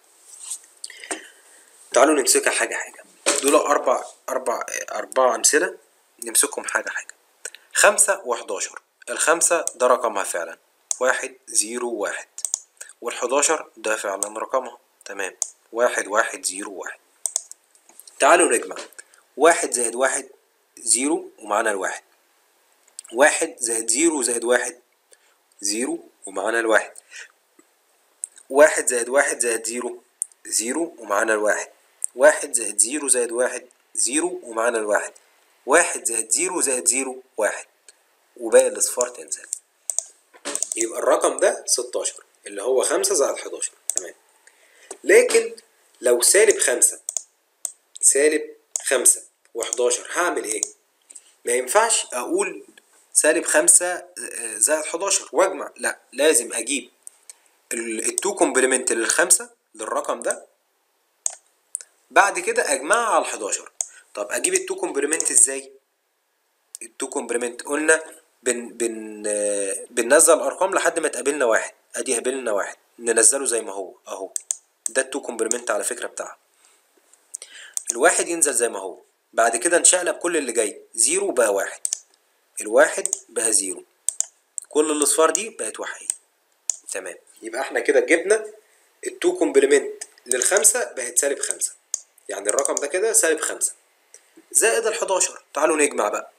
تعالوا نمسكها حاجة حاجة. دول أربع أربع أربع أمثلة نمسكهم حاجة حاجة. خمسة وحداشر. الخمسة ده رقمها فعلا، واحد زيرو واحد، والحداشر ده فعلا رقمها. تمام، واحد واحد زيرو واحد. تعالوا نجمع. واحد زائد واحد زيرو ومعانا الواحد. واحد زائد زيرو زائد واحد زيرو ومعانا الواحد. واحد زائد واحد زائد زيرو زيرو ومعانا الواحد. واحد زائد زيرو زائد واحد زيرو ومعانا الواحد. واحد زائد زيرو زائد زيرو واحد، وباقي الأصفار تنزل. يبقى الرقم ده ستاشر اللي هو خمسة زائد حداشر. تمام. لكن لو سالب خمسة، سالب خمسة وحداشر هعمل ايه؟ ما ينفعش اقول سالب خمسة زائد حداشر واجمع، لا، لازم اجيب التو كومبلمنت للخمسة للرقم ده، بعد كده اجمعها على الحداشر. طب اجيب التو كومبلمنت ازاي؟ التو كومبلمنت قلنا بن بن بننزل ارقام لحد ما تقابلنا واحد. ادي قابلنا واحد ننزله زي ما هو اهو، ده التو كومبلمنت على فكرة بتاعها. الواحد ينزل زي ما هو، بعد كده نشقلب كل اللي جاي، زيرو بقى واحد، الواحد بقى زيرو، كل الاصفار دي بقت واحد. تمام، يبقى احنا كده جبنا التو كومبلمنت للخمسة بقت سالب خمسة، يعني الرقم ده كده سالب خمسة زائد الحداشر. تعالوا نجمع بقى.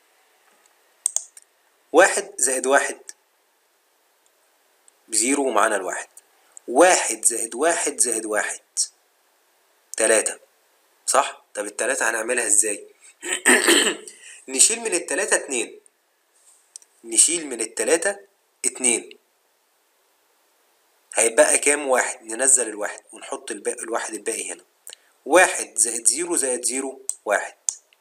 واحد زائد واحد بزيرو ومعانا الواحد. واحد زائد واحد زائد واحد تلاتة، صح؟ طب التلاتة هنعملها ازاي؟ نشيل من التلاتة اتنين، نشيل من التلاتة اتنين، هيبقى كام؟ واحد. ننزل الواحد ونحط الباقي، الواحد الباقي هنا. واحد زائد زيرو زائد زيرو واحد.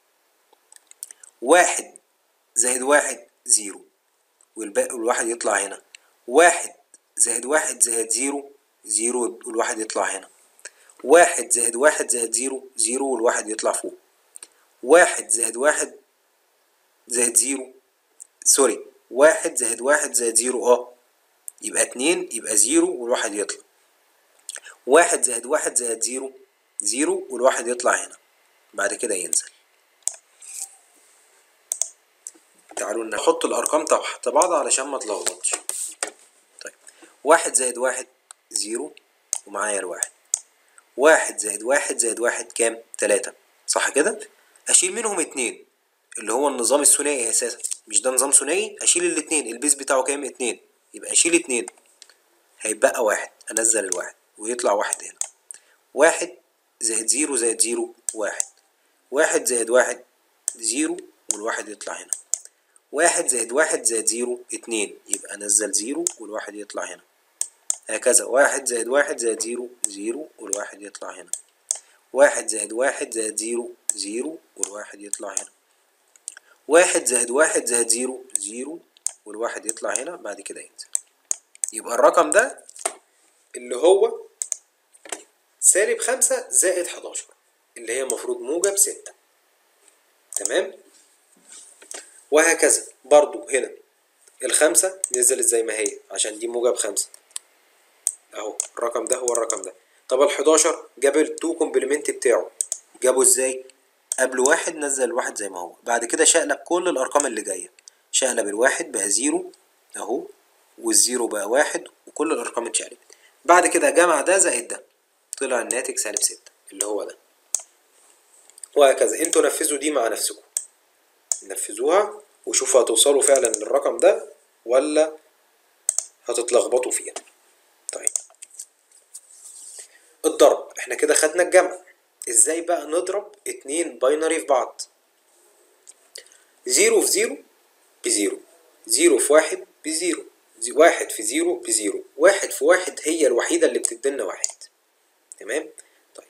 واحد زائد واحد زيرو، والباقي الواحد يطلع هنا. واحد زائد واحد زائد زيرو زيرو، والواحد يطلع هنا. واحد زائد واحد زائد زيرو زيرو، والواحد يطلع فوق. واحد زائد واحد زائد زيرو، سوري، واحد زائد واحد زائد زيرو اه يبقى اتنين، يبقى زيرو والواحد يطلع. واحد زائد واحد زائد زيرو زيرو، والواحد يطلع هنا، بعد كده ينزل. تعالوا نحط الأرقام تحت بعض علشان ما تلخبطش. طيب، واحد زائد واحد زيرو ومعايا الواحد. واحد زائد واحد زائد واحد كام؟ تلاتة، صح كده؟ أشيل منهم اتنين اللي هو النظام الثنائي أساسا، مش ده نظام ثنائي؟ أشيل الاتنين، البيز بتاعه كام؟ اتنين، يبقى أشيل اتنين هيبقى واحد، أنزل الواحد ويطلع واحد هنا. واحد زائد زيرو زائد زيرو واحد. واحد زائد واحد زيرو، والواحد يطلع هنا. واحد زائد واحد زائد زيرو اتنين، يبقى انزل زيرو والواحد يطلع هنا. هكذا واحد زائد واحد زائد زيرو زيرو، والواحد يطلع هنا. واحد زائد واحد زائد زيرو زيرو، والواحد يطلع هنا. واحد زائد واحد زائد زيرو زيرو، والواحد يطلع هنا، بعد كده ينزل. يبقى الرقم ده اللي هو سالب خمسة زائد حداشر، اللي هي المفروض موجب ستة. تمام، وهكذا برضو هنا الخمسة نزلت زي ما هي عشان دي موجب خمسة اهو، الرقم ده هو الرقم ده. طب الحداشر جاب التو كومبلمنت بتاعه، جابه ازاي؟ قبل واحد نزل الواحد زي ما هو، بعد كده شقلب كل الارقام اللي جايه، شقلب الواحد بقى زيرو اهو، والزيرو بقى واحد، وكل الارقام اتشقلبت. بعد كده جمع ده زائد ده، طلع الناتج سالب ستة اللي هو ده. وهكذا انتوا نفذوا دي مع نفسكم، نفذوها وشوفوا هتوصلوا فعلا للرقم ده ولا هتتلخبطوا فيها. طيب، الضرب احنا كده خدنا الجمع. ازاي بقى نضرب اتنين باينري في بعض؟ زيرو في زيرو بزيرو، زيرو في واحد بزيرو، واحد في زيرو بزيرو، واحد في واحد هي الوحيدة اللي بتدينا واحد. تمام. طيب،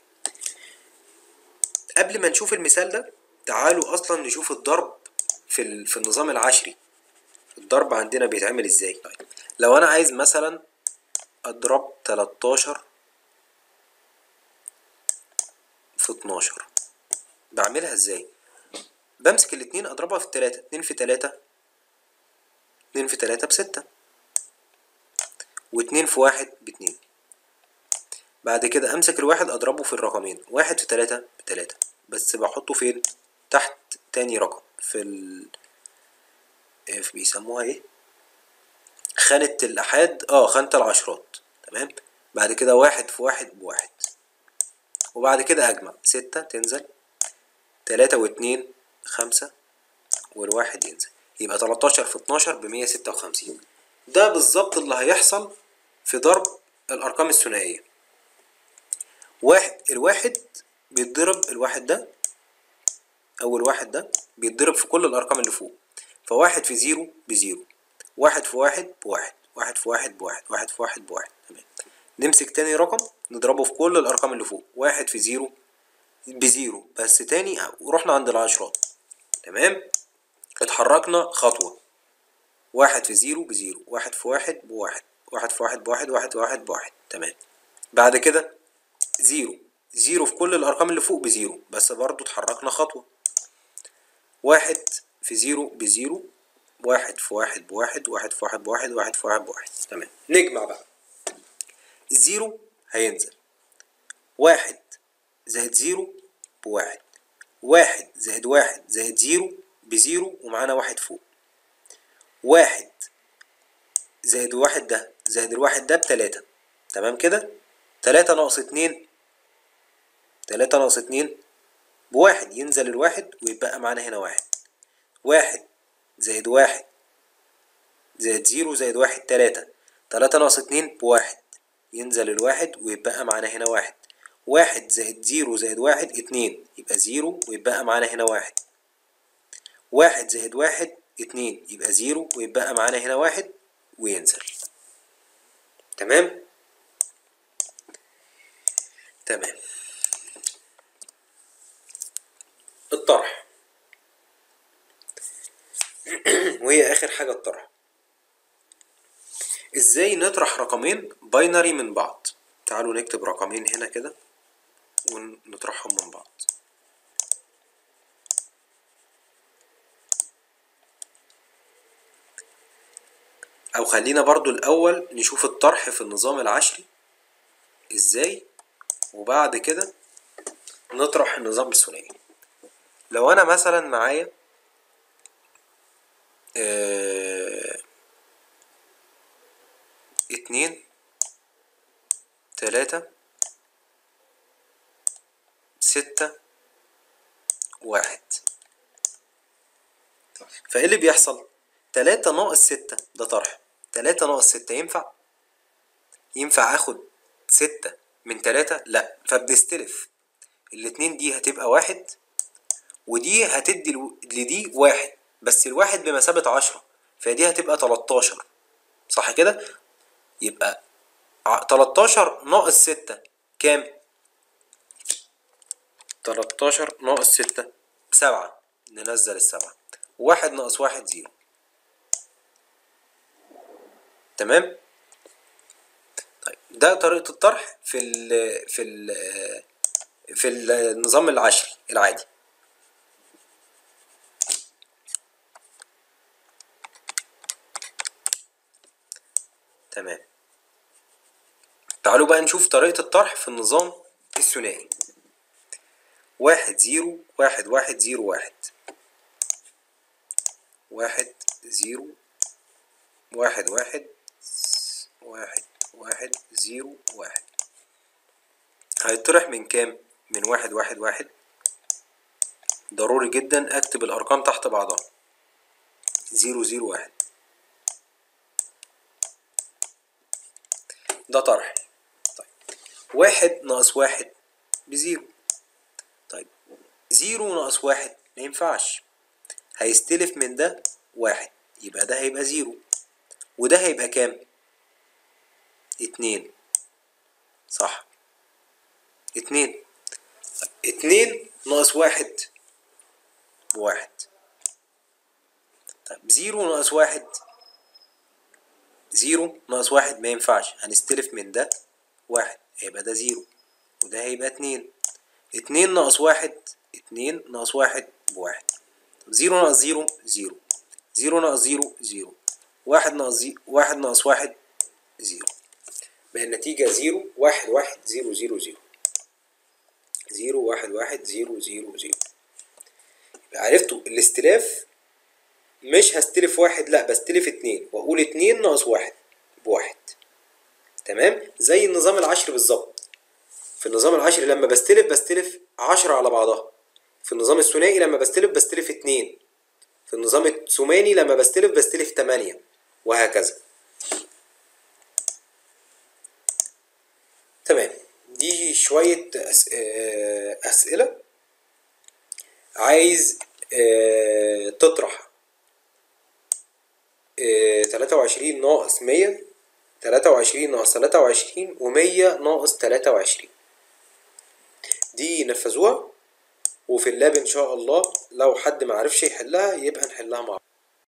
قبل ما نشوف المثال ده تعالوا اصلا نشوف الضرب في في النظام العشري. الضرب عندنا بيتعمل ازاي؟ طيب، لو انا عايز مثلا اضرب تلاتاشر في اتناشر، بعملها ازاي؟ بمسك الاتنين اضربها في التلاتة، اتنين في تلاتة، اتنين في تلاتة بستة، واتنين في واحد باتنين. بعد كده امسك الواحد اضربه في الرقمين، واحد في تلاتة بتلاتة، بس بحطه فين؟ تحت تاني رقم في ال في بيسموها ايه؟ خانة الأحاد اه خانة العشرات. تمام. بعد كده واحد في واحد بواحد، وبعد كده أجمع ستة تنزل، تلاتة واتنين خمسة، والواحد ينزل، يبقى تلاتاشر في اتناشر بمية ستة وخمسين. ده بالظبط اللي هيحصل في ضرب الأرقام الثنائية. واحد الواحد بيتضرب، الواحد ده أول واحد ده بيتضرب في كل الأرقام اللي فوق، فواحد في زيرو بزيرو، واحد في واحد بواحد، واحد في واحد بواحد، واحد في واحد بواحد. تمام. نمسك تاني رقم نضربه في كل الأرقام اللي فوق، واحد في زيرو بزيرو بس تاني، ورحنا عند العشرات. تمام. اتحركنا خطوة، واحد في زيرو بزيرو، واحد في واحد بواحد، واحد في واحد بواحد، واحد في واحد بواحد. تمام. بعد كده زيرو، زيرو في كل الأرقام اللي فوق بزيرو بس برضو اتحركنا خطوة، واحد في زيرو بزيرو، واحد في واحد بواحد، واحد في واحد بواحد، واحد في واحد بواحد. تمام. نجمع بقى، الزيرو هينزل، واحد زائد زيرو بواحد، واحد زائد واحد زائد زيرو بزيرو ومعانا واحد فوق، واحد زائد واحد ده زائد الواحد ده بتلاتة. تمام كده. تلاتة ناقص اتنين، تلاتة ناقص اتنين بواحد، ينزل الواحد ويبقى معانا هنا واحد، واحد زائد واحد زائد زيرو زائد واحد تلاتة، تلاتة ناقص اتنين بواحد، ينزل الواحد ويبقى معانا هنا واحد، واحد زائد زيرو زائد واحد اتنين، يبقى زيرو ويبقى معانا هنا واحد، واحد زائد واحد اتنين، يبقى زيرو ويبقى معانا هنا واحد وينزل. تمام. تمام. الطرح وهي اخر حاجة الطرح. ازاي نطرح رقمين باينري من بعض؟ تعالوا نكتب رقمين هنا كده ونطرحهم من بعض. او خلينا برضو الاول نشوف الطرح في النظام العشري ازاي، وبعد كده نطرح النظام الثنائي. لو انا مثلا معايا اه اتنين تلاتة ستة واحد، فايه اللي بيحصل؟ تلاتة ناقص ستة ده طرح، تلاتة ناقص ستة ينفع؟ ينفع اخد ستة من تلاتة؟ لا، فبنستلف الاتنين، دي هتبقى واحد ودي هتدي لدي واحد، بس الواحد بمثابة عشرة، فدي هتبقى تلاتاشر. صح كده؟ يبقى تلاتاشر ناقص ستة كام؟ تلاتاشر ناقص ستة سبعة، ننزل السبعة، واحد ناقص واحد زيرو. تمام؟ طيب ده طريقة الطرح في ال في ال في النظام العشري العادي. تمام. تعالوا بقى نشوف طريقة الطرح في النظام الثنائي. واحد زيرو واحد واحد زيرو واحد، واحد زيرو واحد واحد واحد واحد زيرو واحد، هيطرح من كام؟ من واحد واحد واحد. ضروري جدا اكتب الارقام تحت بعضها، زيرو زيرو واحد، ده طرح. طيب واحد ناقص واحد بزيرو، طيب زيرو ناقص واحد ما ينفعش، هيستلف من ده واحد، يبقى ده هيبقى زيرو وده هيبقى كام؟ اتنين. صح، اتنين. اتنين ناقص واحد بواحد. طيب زيرو ناقص واحد، زيرو ناقص واحد ما ينفعش، هنستلف من ده واحد، هيبقى ده زيرو وده هيبقى اتنين. اتنين ناقص واحد، اتنين ناقص واحد بواحد. زيرو ناقص زيرو زيرو، زيرو ناقص زيرو زيرو، واحد ناقص زيرو واحد ناقص واحد زيرو، بقى النتيجة زيرو واحد واحد زيرو زيرو زيرو، زيرو واحد واحد زيرو زيرو زيرو. يبقى عرفتوا الاستلاف مش هستلف واحد، لا بستلف اتنين واقول اتنين ناقص واحد بواحد. تمام، زي النظام العشري بالظبط. في النظام العشري لما بستلف بستلف عشرة على بعضها. في النظام الثنائي لما بستلف بستلف اتنين. في النظام الثماني لما بستلف بستلف تمانية، وهكذا. تمام، دي شوية أس... آه، أسئلة. عايز آه، تطرح آه، تلاتة وعشرين ناقص مية، تلاتة وعشرين ناقص تلاتة وعشرين، ومية ناقص تلاتة وعشرين. دي نفذوها، وفي اللاب إن شاء الله لو حد معرفش يحلها يبقى نحلها مع بعض.